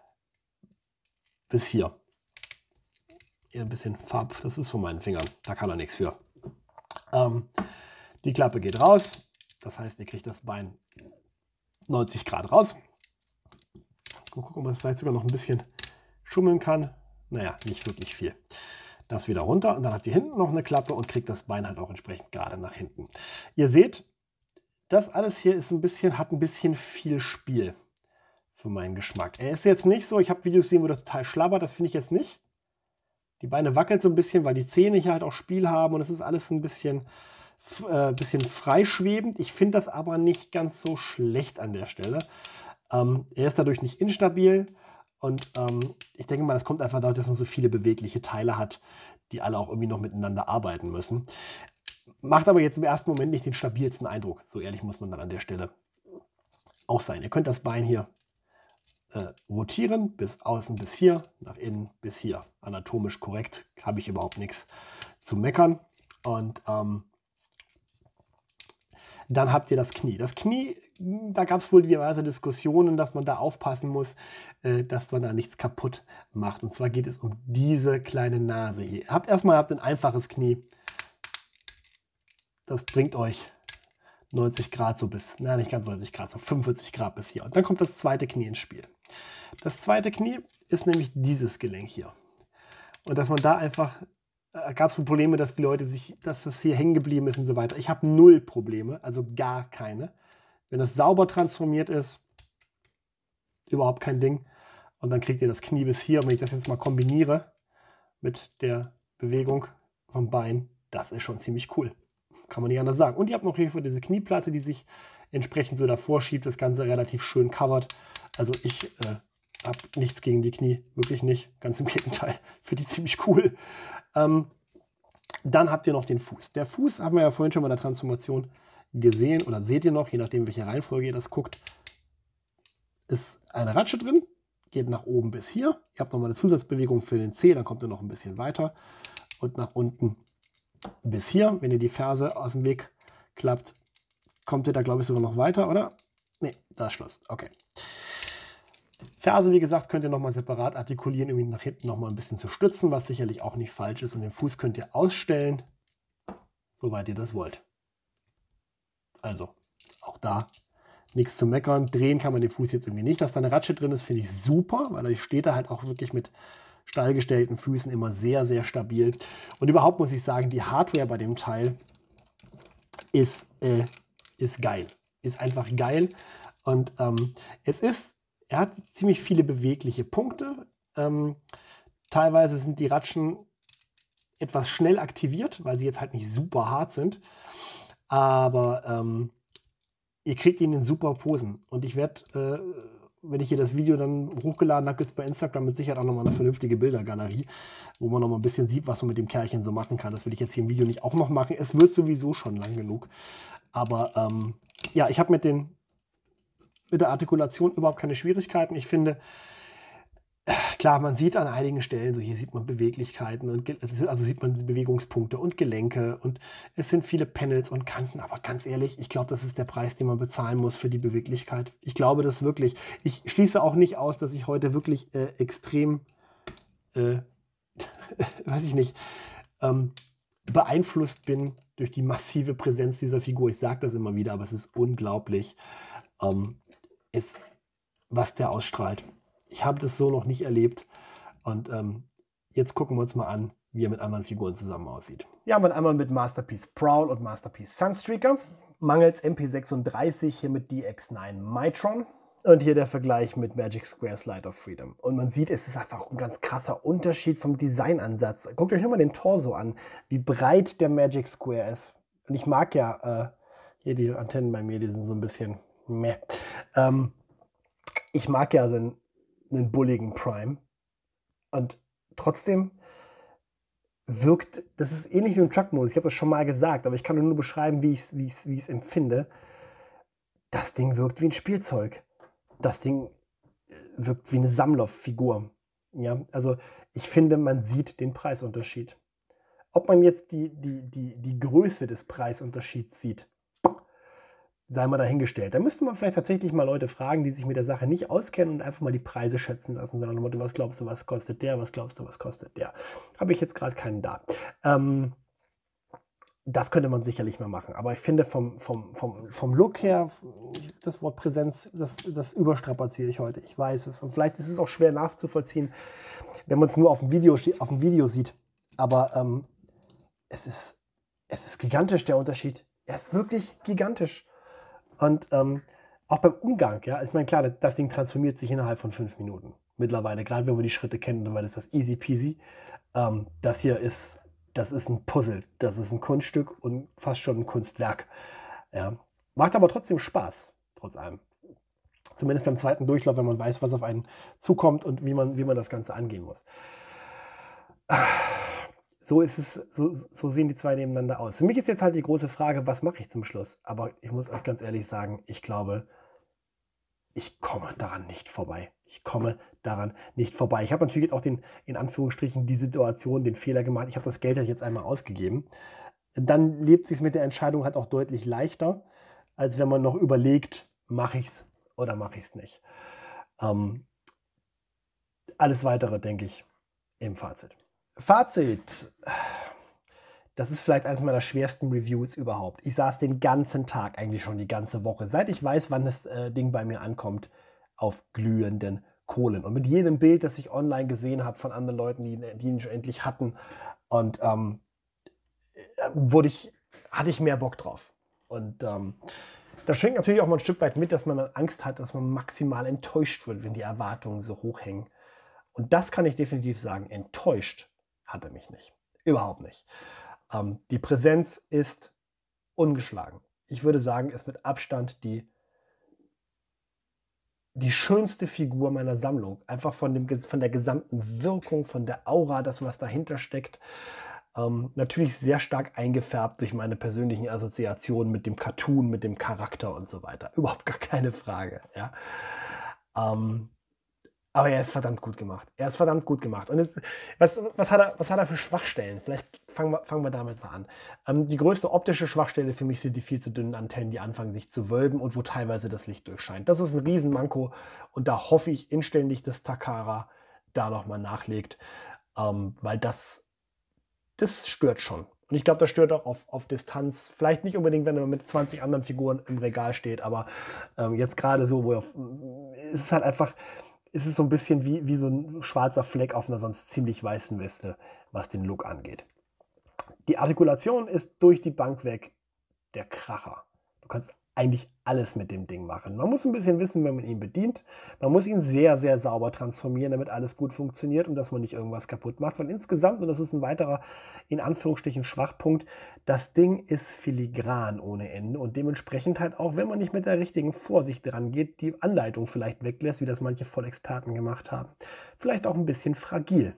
bis hier. Eher ein bisschen Farb, das ist von meinen Fingern, da kann er nichts für. Ähm, die Klappe geht raus, das heißt, ihr kriegt das Bein neunzig Grad raus. Mal gucken, ob man es vielleicht sogar noch ein bisschen schummeln kann. Naja, nicht wirklich viel. Das wieder runter und dann habt ihr hinten noch eine Klappe und kriegt das Bein halt auch entsprechend gerade nach hinten. Ihr seht, das alles hier ist ein bisschen, hat ein bisschen viel Spiel für meinen Geschmack. Er ist jetzt nicht so, ich habe Videos gesehen, wo der total schlabbert, das finde ich jetzt nicht. Die Beine wackeln so ein bisschen, weil die Zähne hier halt auch Spiel haben und es ist alles ein bisschen, äh, bisschen freischwebend. Ich finde das aber nicht ganz so schlecht an der Stelle. Ähm, er ist dadurch nicht instabil und ähm, ich denke mal, das kommt einfach dadurch, dass man so viele bewegliche Teile hat, die alle auch irgendwie noch miteinander arbeiten müssen. Macht aber jetzt im ersten Moment nicht den stabilsten Eindruck. So ehrlich muss man dann an der Stelle auch sein. Ihr könnt das Bein hier äh, rotieren, bis außen bis hier, nach innen bis hier. Anatomisch korrekt, habe ich überhaupt nichts zu meckern. Und ähm, dann habt ihr das Knie. Das Knie, da gab es wohl diverse Diskussionen, dass man da aufpassen muss, äh, dass man da nichts kaputt macht. Und zwar geht es um diese kleine Nase hier. Ihr habt erstmal habt ein einfaches Knie. Das bringt euch neunzig Grad so bis, na nicht ganz neunzig Grad, so fünfundvierzig Grad bis hier. Und dann kommt das zweite Knie ins Spiel. Das zweite Knie ist nämlich dieses Gelenk hier. Und dass man da einfach, äh, gab es Probleme, dass die Leute sich, dass das hier hängen geblieben ist und so weiter. Ich habe null Probleme, also gar keine. Wenn das sauber transformiert ist, überhaupt kein Ding. Und dann kriegt ihr das Knie bis hier. Und wenn ich das jetzt mal kombiniere mit der Bewegung vom Bein, das ist schon ziemlich cool. Kann man nicht anders sagen. Und ihr habt noch hier für diese Knieplatte, die sich entsprechend so davor schiebt, das Ganze relativ schön covert. Also ich äh, habe nichts gegen die Knie, wirklich nicht. Ganz im Gegenteil, finde die ziemlich cool. Ähm, dann habt ihr noch den Fuß. Der Fuß haben wir ja vorhin schon bei der Transformation gesehen, oder seht ihr noch, je nachdem welche Reihenfolge ihr das guckt, ist eine Ratsche drin, geht nach oben bis hier. Ihr habt nochmal eine Zusatzbewegung für den Zeh, dann kommt ihr noch ein bisschen weiter und nach unten bis hier. Wenn ihr die Ferse aus dem Weg klappt, kommt ihr da, glaube ich, sogar noch weiter, oder? Ne, da ist Schluss. Okay. Ferse, wie gesagt, könnt ihr nochmal separat artikulieren, um ihn nach hinten nochmal ein bisschen zu stützen, was sicherlich auch nicht falsch ist. Und den Fuß könnt ihr ausstellen, soweit ihr das wollt. Also, auch da nichts zu meckern. Drehen kann man den Fuß jetzt irgendwie nicht. Dass da eine Ratsche drin ist, finde ich super, weil dadurch steht er halt auch wirklich mit steilgestellten Füßen immer sehr, sehr stabil. Und überhaupt muss ich sagen, die Hardware bei dem Teil ist, äh, ist geil. Ist einfach geil. Und ähm, es ist, er hat ziemlich viele bewegliche Punkte. Ähm, teilweise sind die Ratschen etwas schnell aktiviert, weil sie jetzt halt nicht super hart sind. Aber ähm, ihr kriegt ihn in super Posen. Und ich werde, äh, wenn ich hier das Video dann hochgeladen habe, gibt es bei Instagram mit Sicherheit auch nochmal eine vernünftige Bildergalerie, wo man nochmal ein bisschen sieht, was man mit dem Kerlchen so machen kann. Das will ich jetzt hier im Video nicht auch noch machen. Es wird sowieso schon lang genug. Aber ähm, ja, ich habe mit, den, mit der Artikulation überhaupt keine Schwierigkeiten. Ich finde, klar, man sieht an einigen Stellen, so hier sieht man Beweglichkeiten, und also sieht man Bewegungspunkte und Gelenke und es sind viele Panels und Kanten, aber ganz ehrlich, ich glaube, das ist der Preis, den man bezahlen muss für die Beweglichkeit. Ich glaube das wirklich. Ich schließe auch nicht aus, dass ich heute wirklich äh, extrem, äh, weiß ich nicht, ähm, beeinflusst bin durch die massive Präsenz dieser Figur. Ich sage das immer wieder, aber es ist unglaublich, ähm, ist, was der ausstrahlt. Ich habe das so noch nicht erlebt. Und ähm, jetzt gucken wir uns mal an, wie er mit anderen Figuren zusammen aussieht. Ja, haben wir einmal mit Masterpiece Prowl und Masterpiece Sunstreaker. Mangels M P sechsunddreißig, hier mit D X neun Mitron. Und hier der Vergleich mit Magic Square's Light of Freedom. Und man sieht, es ist einfach ein ganz krasser Unterschied vom Designansatz. Guckt euch nur mal den Torso an, wie breit der Magic Square ist. Und ich mag ja, äh, hier die Antennen bei mir, die sind so ein bisschen meh. Ähm, ich mag ja den einen bulligen Prime. Und trotzdem wirkt, das ist ähnlich wie im Truck-Modus, ich habe das schon mal gesagt, aber ich kann nur beschreiben, wie ich es wie ich's, wie ich's empfinde. Das Ding wirkt wie ein Spielzeug. Das Ding wirkt wie eine Sammlerfigur. Ja, also ich finde, man sieht den Preisunterschied. Ob man jetzt die, die, die, die Größe des Preisunterschieds sieht, sei mal dahingestellt. Da müsste man vielleicht tatsächlich mal Leute fragen, die sich mit der Sache nicht auskennen und einfach mal die Preise schätzen lassen. Sondern Motto, was glaubst du, was kostet der? Was glaubst du, was kostet der? Habe ich jetzt gerade keinen da. Ähm, das könnte man sicherlich mal machen. Aber ich finde vom, vom, vom, vom Look her, das Wort Präsenz, das, das überstrapaziere ich heute. Ich weiß es. Und vielleicht ist es auch schwer nachzuvollziehen, wenn man es nur auf dem Video, auf dem Video sieht. Aber ähm, es ist, es ist gigantisch, der Unterschied. Er ist wirklich gigantisch. Und ähm, auch beim Umgang, ja, ich meine, klar, das Ding transformiert sich innerhalb von fünf Minuten mittlerweile, gerade wenn wir die Schritte kennen, dann war das das easy peasy. Ähm, das hier ist, das ist ein Puzzle, das ist ein Kunststück und fast schon ein Kunstwerk. Ja. Macht aber trotzdem Spaß, trotz allem. Zumindest beim zweiten Durchlauf, wenn man weiß, was auf einen zukommt und wie man, wie man das Ganze angehen muss. So ist es, so, so sehen die zwei nebeneinander aus. Für mich ist jetzt halt die große Frage, was mache ich zum Schluss? Aber ich muss euch ganz ehrlich sagen, ich glaube, ich komme daran nicht vorbei. Ich komme daran nicht vorbei. Ich habe natürlich jetzt auch den, in Anführungsstrichen, die Situation, den Fehler gemacht. Ich habe das Geld halt jetzt einmal ausgegeben. Dann lebt es sich mit der Entscheidung halt auch deutlich leichter, als wenn man noch überlegt, mache ich es oder mache ich es nicht. Ähm, alles Weitere, denke ich, im Fazit. Fazit. Das ist vielleicht eines meiner schwersten Reviews überhaupt. Ich saß den ganzen Tag, eigentlich schon die ganze Woche, seit ich weiß, wann das äh, Ding bei mir ankommt, auf glühenden Kohlen. Und mit jedem Bild, das ich online gesehen habe von anderen Leuten, die, die ihn schon endlich hatten, und ähm, wurde ich, hatte ich mehr Bock drauf. Und ähm, da schwingt natürlich auch mal ein Stück weit mit, dass man dann Angst hat, dass man maximal enttäuscht wird, wenn die Erwartungen so hoch hängen. Und das kann ich definitiv sagen, enttäuscht hat er mich nicht. Überhaupt nicht. Ähm, die Präsenz ist ungeschlagen. Ich würde sagen, ist mit Abstand die, die schönste Figur meiner Sammlung. Einfach von, dem, von der gesamten Wirkung, von der Aura, das, was dahinter steckt. Ähm, natürlich sehr stark eingefärbt durch meine persönlichen Assoziationen mit dem Cartoon, mit dem Charakter und so weiter. Überhaupt gar keine Frage. Ja. Ähm, aber er ist verdammt gut gemacht. Er ist verdammt gut gemacht. Und jetzt, was, was, hat er, was hat er für Schwachstellen? Vielleicht fangen wir, fangen wir damit mal an. Ähm, die größte optische Schwachstelle für mich sind die viel zu dünnen Antennen, die anfangen sich zu wölben und wo teilweise das Licht durchscheint. Das ist ein Riesenmanko und da hoffe ich inständig, dass Takara da nochmal nachlegt, ähm, weil das, das stört schon. Und ich glaube, das stört auch auf, auf Distanz. Vielleicht nicht unbedingt, wenn man mit zwanzig anderen Figuren im Regal steht, aber ähm, jetzt gerade so, wo auf, ist es halt einfach... ist es so ein bisschen wie, wie so ein schwarzer Fleck auf einer sonst ziemlich weißen Weste, was den Look angeht. Die Artikulation ist durch die Bank weg der Kracher. Du kannst eigentlich alles mit dem Ding machen. Man muss ein bisschen wissen, wenn man ihn bedient. Man muss ihn sehr, sehr sauber transformieren, damit alles gut funktioniert und dass man nicht irgendwas kaputt macht. Weil insgesamt, und das ist ein weiterer, in Anführungsstrichen, Schwachpunkt, das Ding ist filigran ohne Ende und dementsprechend halt auch, wenn man nicht mit der richtigen Vorsicht dran geht, die Anleitung vielleicht weglässt, wie das manche Vollexperten gemacht haben. Vielleicht auch ein bisschen fragil.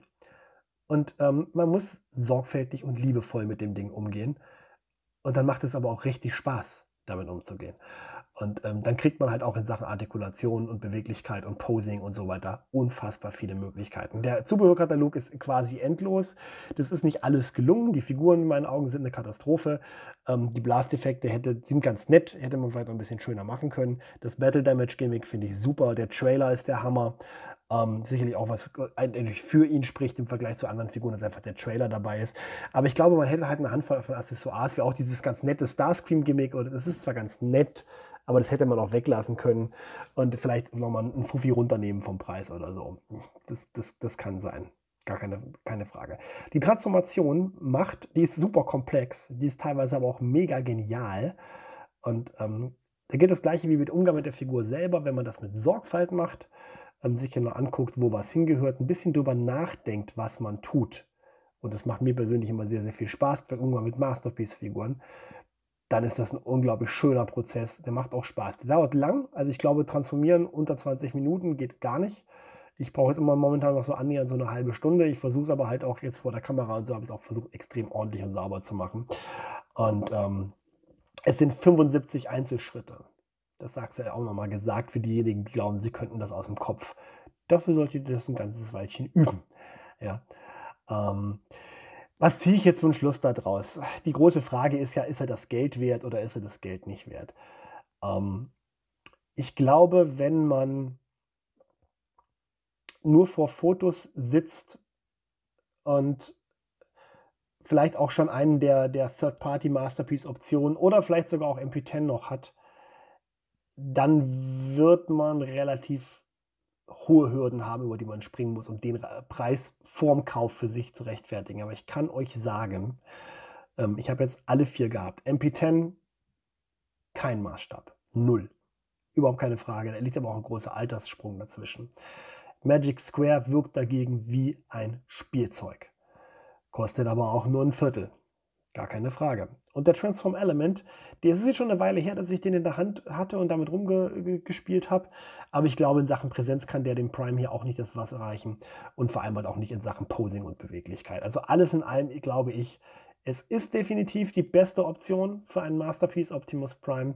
Und ähm, man muss sorgfältig und liebevoll mit dem Ding umgehen. Und dann macht es aber auch richtig Spaß, damit umzugehen. Und ähm, dann kriegt man halt auch in Sachen Artikulation und Beweglichkeit und Posing und so weiter unfassbar viele Möglichkeiten. Der Zubehörkatalog ist quasi endlos. Das ist nicht alles gelungen. Die Figuren in meinen Augen sind eine Katastrophe. Ähm, die Blast-Effekte hätte, sind ganz nett, hätte man vielleicht noch ein bisschen schöner machen können. Das Battle-Damage-Gimmick finde ich super. Der Trailer ist der Hammer. Ähm, sicherlich auch was eigentlich für ihn spricht im Vergleich zu anderen Figuren, dass einfach der Trailer dabei ist. Aber ich glaube, man hätte halt eine Handvoll von Accessoires, wie auch dieses ganz nette Starscream-Gimmick, oder das ist zwar ganz nett, aber das hätte man auch weglassen können und vielleicht nochmal einen Fuffi runternehmen vom Preis oder so. Das, das, das kann sein. Gar keine, keine Frage. Die Transformation macht, die ist super komplex, die ist teilweise aber auch mega genial. Und ähm, da gilt das Gleiche wie mit Umgang mit der Figur selber, wenn man das mit Sorgfalt macht, ähm, sich genau anguckt, wo was hingehört, ein bisschen drüber nachdenkt, was man tut. Und das macht mir persönlich immer sehr, sehr viel Spaß beim Umgang mit Masterpiece-Figuren. Dann ist das ein unglaublich schöner Prozess. Der macht auch Spaß. Der dauert lang. Also ich glaube, transformieren unter zwanzig Minuten geht gar nicht. Ich brauche jetzt immer momentan noch so annähernd so eine halbe Stunde. Ich versuche es aber halt auch jetzt vor der Kamera und so habe ich es auch versucht, extrem ordentlich und sauber zu machen. Und ähm, es sind fünfundsiebzig Einzelschritte. Das sagt er auch nochmal gesagt für diejenigen, die glauben, sie könnten das aus dem Kopf. Dafür solltet ihr das ein ganzes Weilchen üben. Ja. Ähm, Was ziehe ich jetzt für einen Schluss daraus? Die große Frage ist ja, ist er das Geld wert oder ist er das Geld nicht wert? Ähm, ich glaube, wenn man nur vor Fotos sitzt und vielleicht auch schon einen der, der Third-Party-Masterpiece-Optionen oder vielleicht sogar auch M P zehn noch hat, dann wird man relativ hohe Hürden haben, über die man springen muss, um den Preis vorm Kauf für sich zu rechtfertigen. Aber ich kann euch sagen, ähm, ich habe jetzt alle vier gehabt. M P zehn, kein Maßstab. Null. Überhaupt keine Frage. Da liegt aber auch ein großer Alterssprung dazwischen. Magic Square wirkt dagegen wie ein Spielzeug. Kostet aber auch nur ein Viertel Gar keine Frage. Und der Transform Element, das ist jetzt schon eine Weile her, dass ich den in der Hand hatte und damit rumgespielt habe. Aber ich glaube, in Sachen Präsenz kann der dem Prime hier auch nicht das was erreichen. Und vor allem halt auch nicht in Sachen Posing und Beweglichkeit. Also alles in allem, glaube ich, es ist definitiv die beste Option für einen Masterpiece Optimus Prime.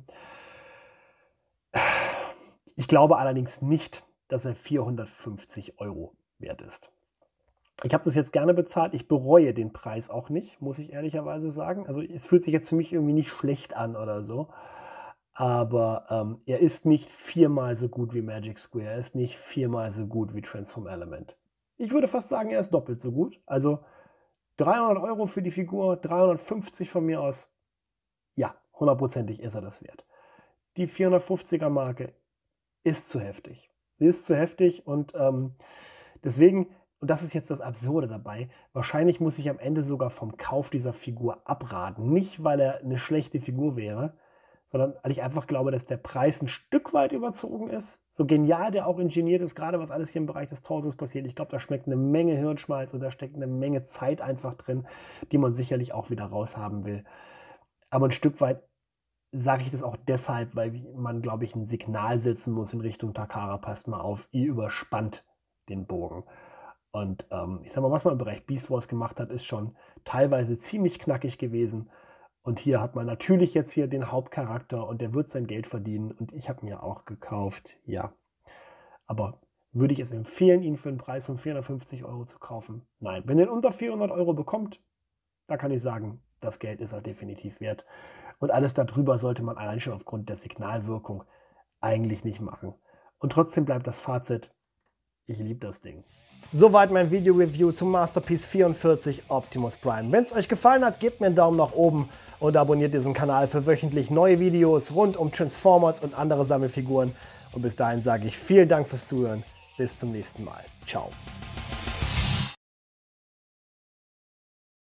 Ich glaube allerdings nicht, dass er vierhundertfünfzig Euro wert ist. Ich habe das jetzt gerne bezahlt. Ich bereue den Preis auch nicht, muss ich ehrlicherweise sagen. Also es fühlt sich jetzt für mich irgendwie nicht schlecht an oder so. Aber ähm, er ist nicht viermal so gut wie Magic Square. Er ist nicht viermal so gut wie Transform Element. Ich würde fast sagen, er ist doppelt so gut. Also dreihundert Euro für die Figur, dreihundertfünfzig von mir aus. Ja, hundertprozentig ist er das wert. Die vierhundertfünfziger Marke ist zu heftig. Sie ist zu heftig und ähm, deswegen... Und das ist jetzt das Absurde dabei. Wahrscheinlich muss ich am Ende sogar vom Kauf dieser Figur abraten. Nicht, weil er eine schlechte Figur wäre, sondern weil ich einfach glaube, dass der Preis ein Stück weit überzogen ist. So genial der auch ingeniert ist, gerade was alles hier im Bereich des Torsos passiert. Ich glaube, da schmeckt eine Menge Hirnschmalz und da steckt eine Menge Zeit einfach drin, die man sicherlich auch wieder raushaben will. Aber ein Stück weit sage ich das auch deshalb, weil man, glaube ich, ein Signal setzen muss in Richtung Takara. Passt mal auf, ihr überspannt den Bogen. Und ähm, ich sag mal, was man im Bereich Beast Wars gemacht hat, ist schon teilweise ziemlich knackig gewesen. Und hier hat man natürlich jetzt hier den Hauptcharakter und der wird sein Geld verdienen. Und ich habe mir auch gekauft, ja. Aber würde ich es empfehlen, ihn für einen Preis von vierhundertfünfzig Euro zu kaufen? Nein. Wenn ihr ihn unter vierhundert Euro bekommt, da kann ich sagen, das Geld ist er definitiv wert. Und alles darüber sollte man allein schon aufgrund der Signalwirkung eigentlich nicht machen. Und trotzdem bleibt das Fazit, ich liebe das Ding. Soweit mein Video-Review zum Masterpiece vierundvierzig Optimus Prime. Wenn es euch gefallen hat, gebt mir einen Daumen nach oben und abonniert diesen Kanal für wöchentlich neue Videos rund um Transformers und andere Sammelfiguren. Und bis dahin sage ich vielen Dank fürs Zuhören. Bis zum nächsten Mal. Ciao.